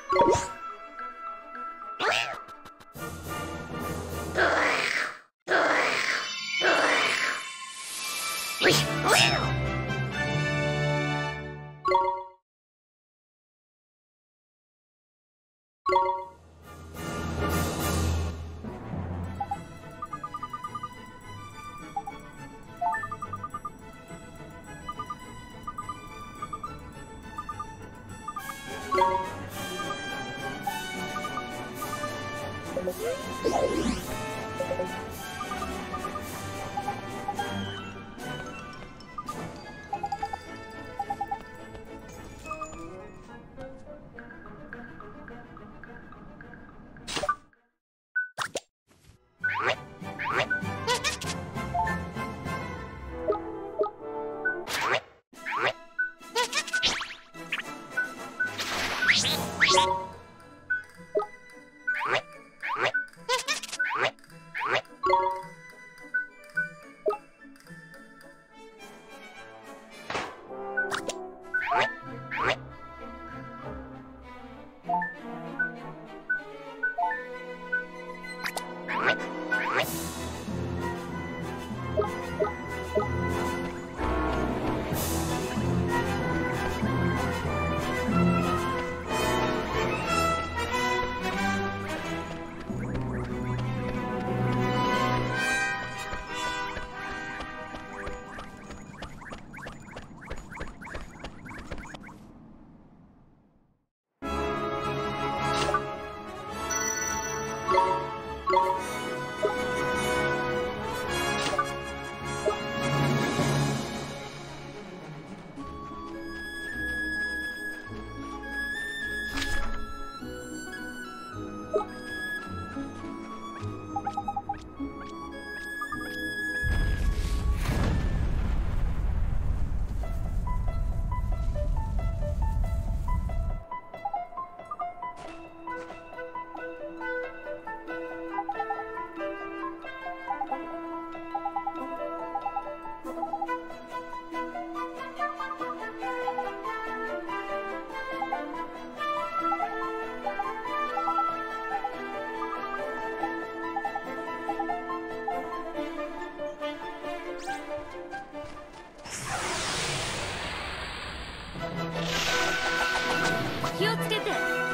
気をつけて。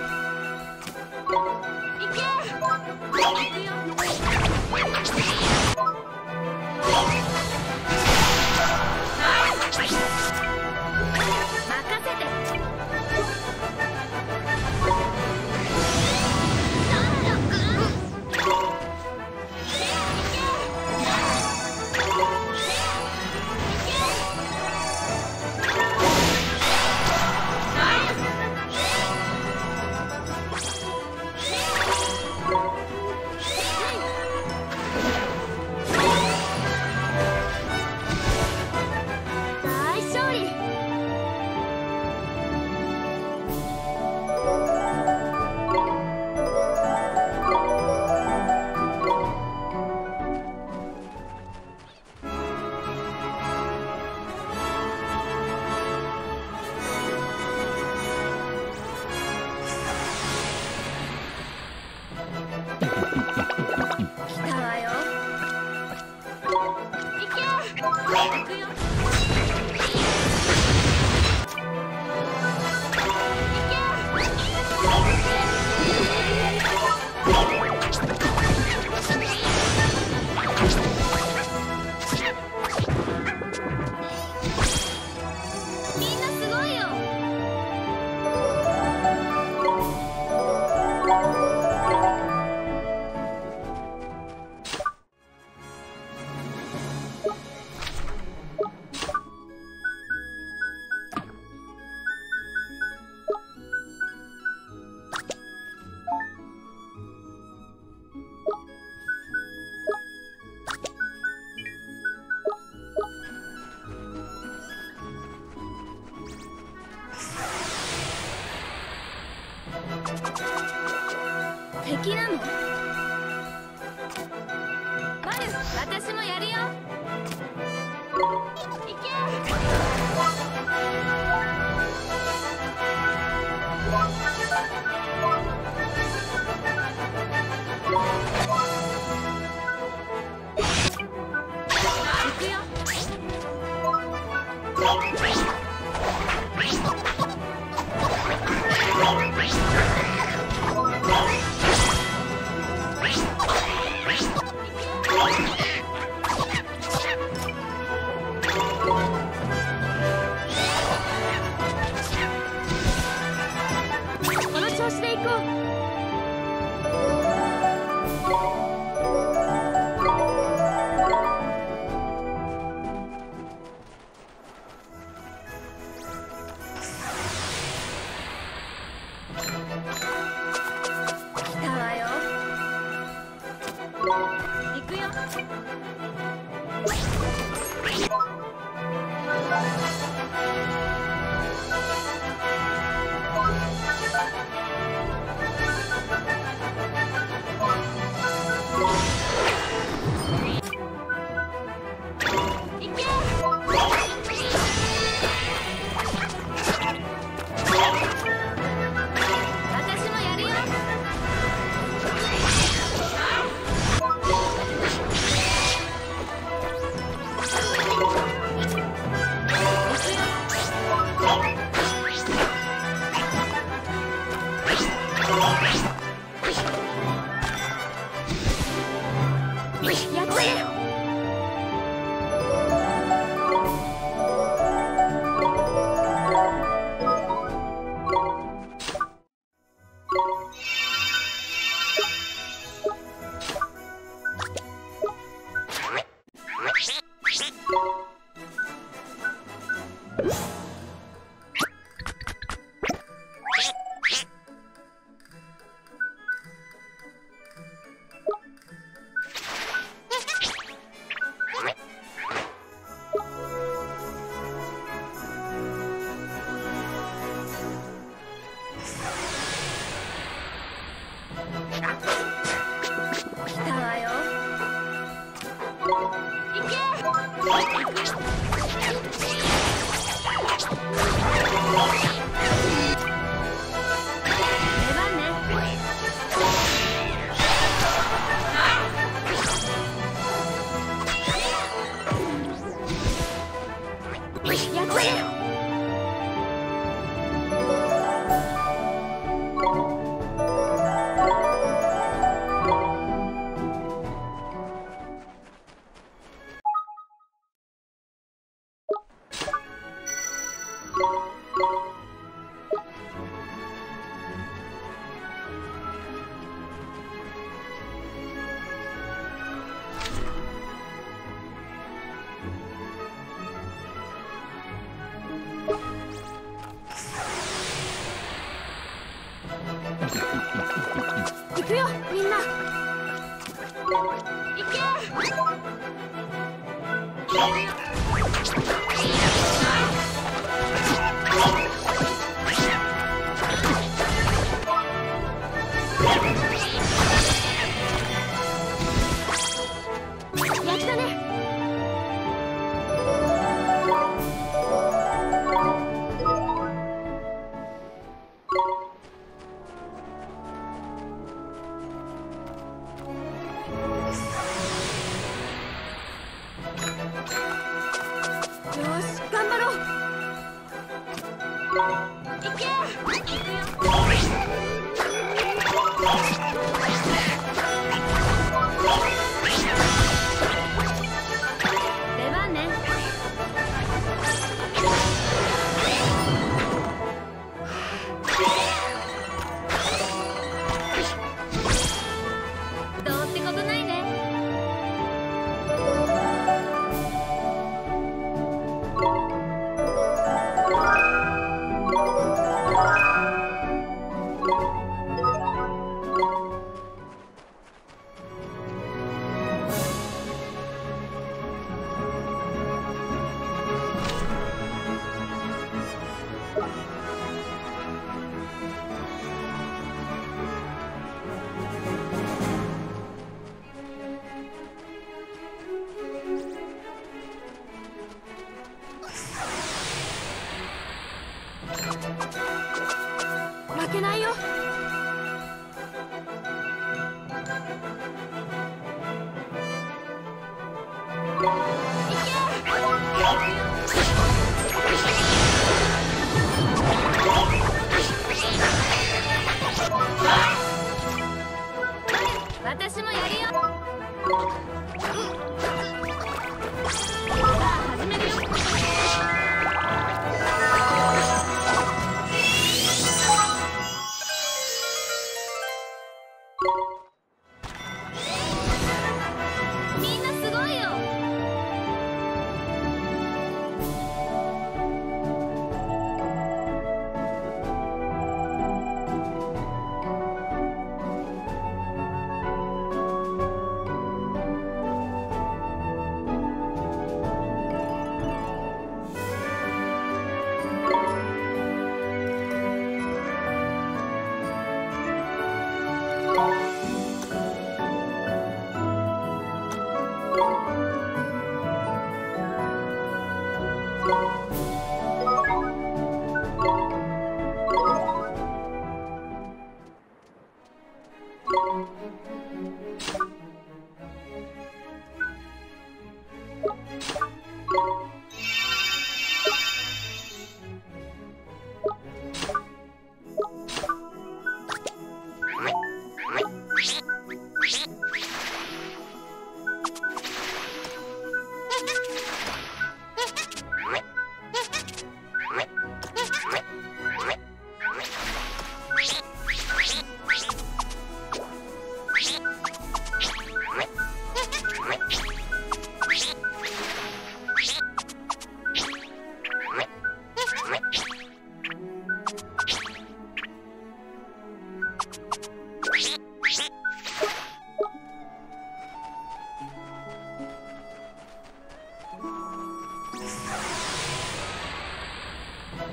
行け。敵なの？マル、私もやるよ。行け。 こう。 行くよみんな。行け。やったね。負けないよ。私もやるよ。さあ始めるよ。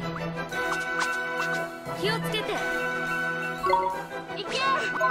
気をつけて。行け。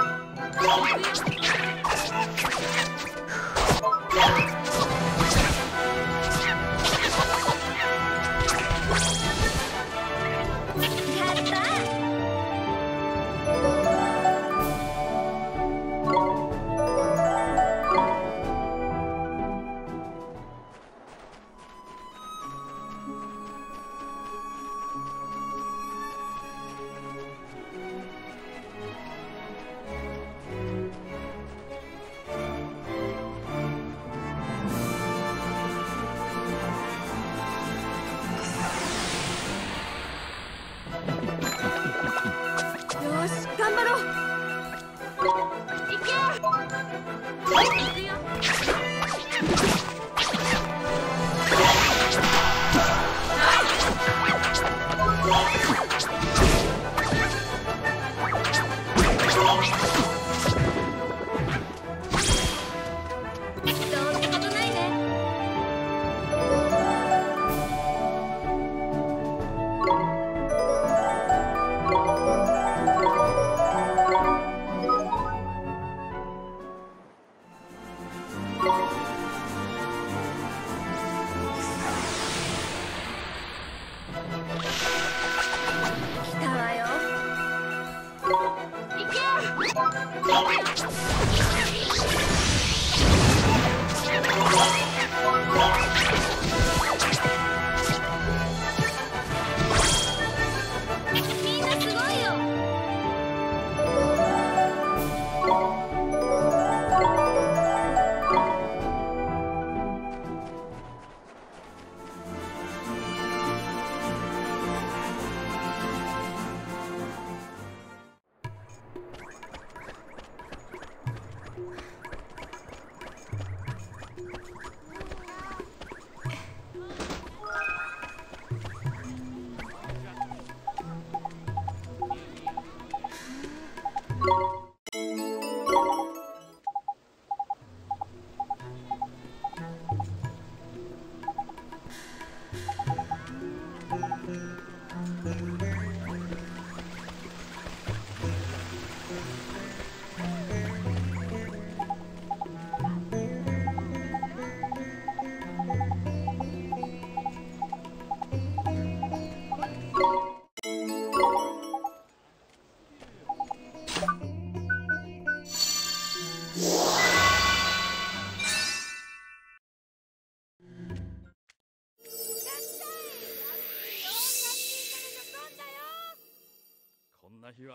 日は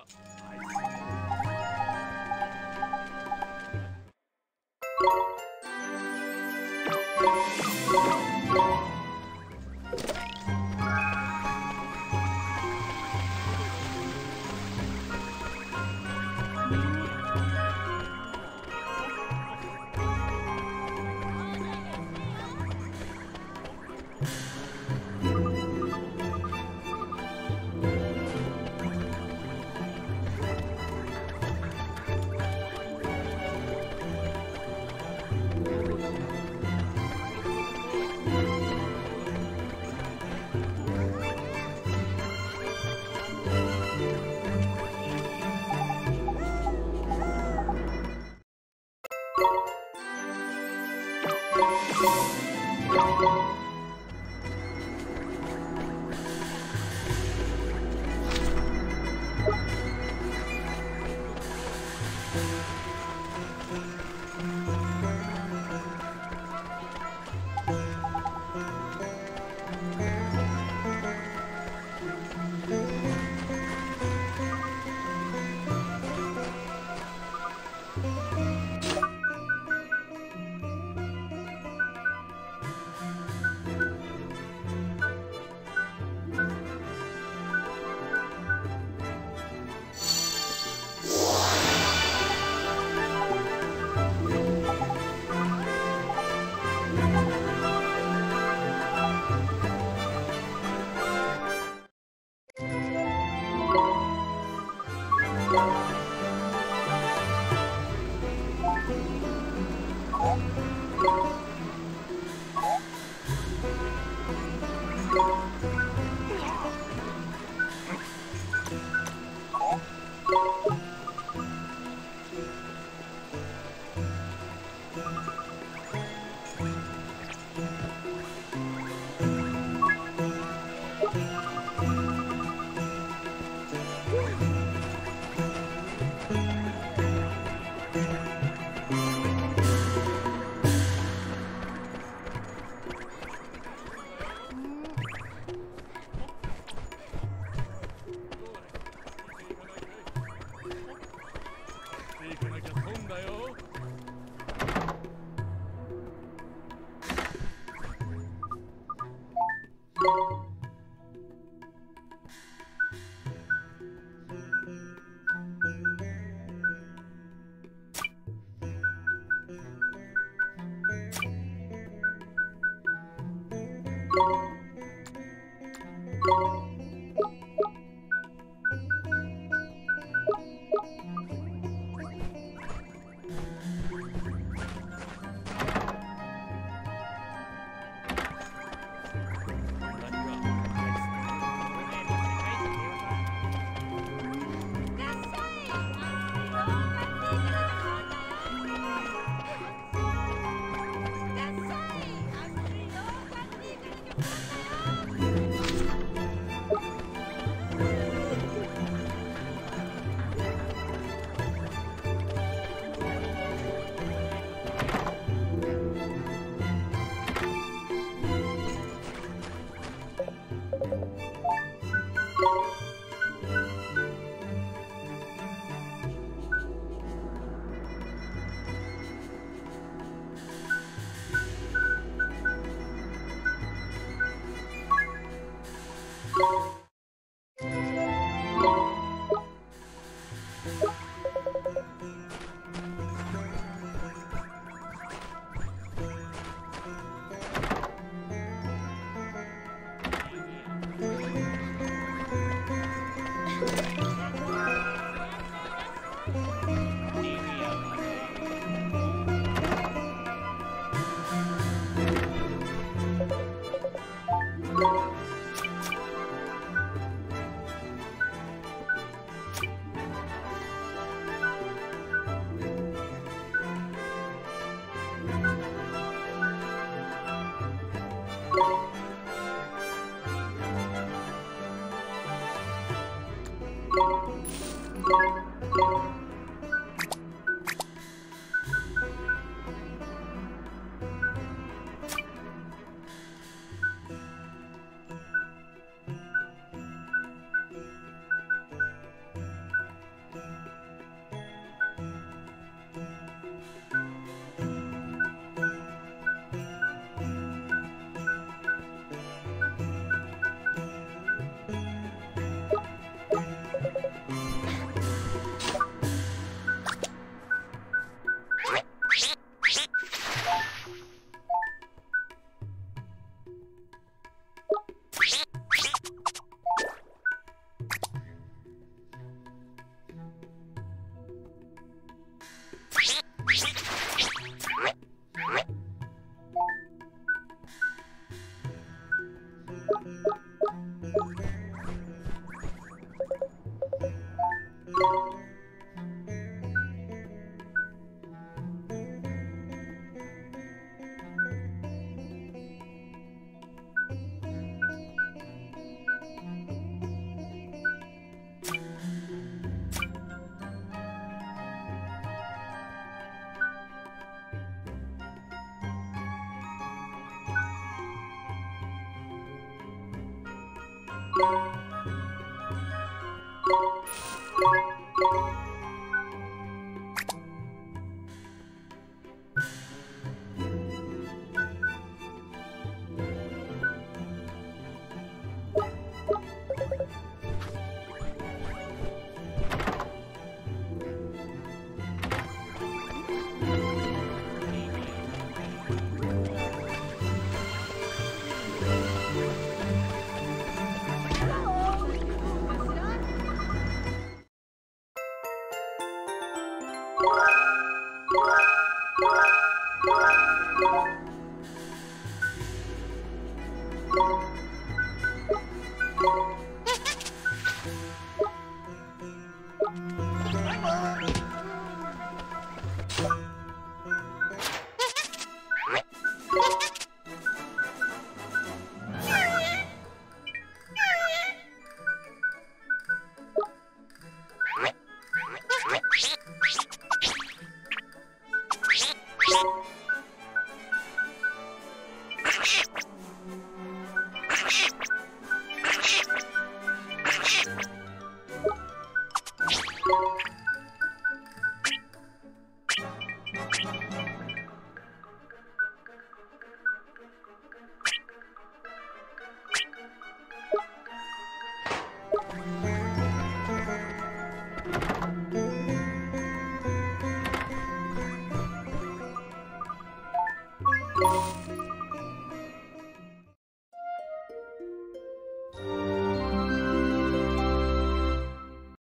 う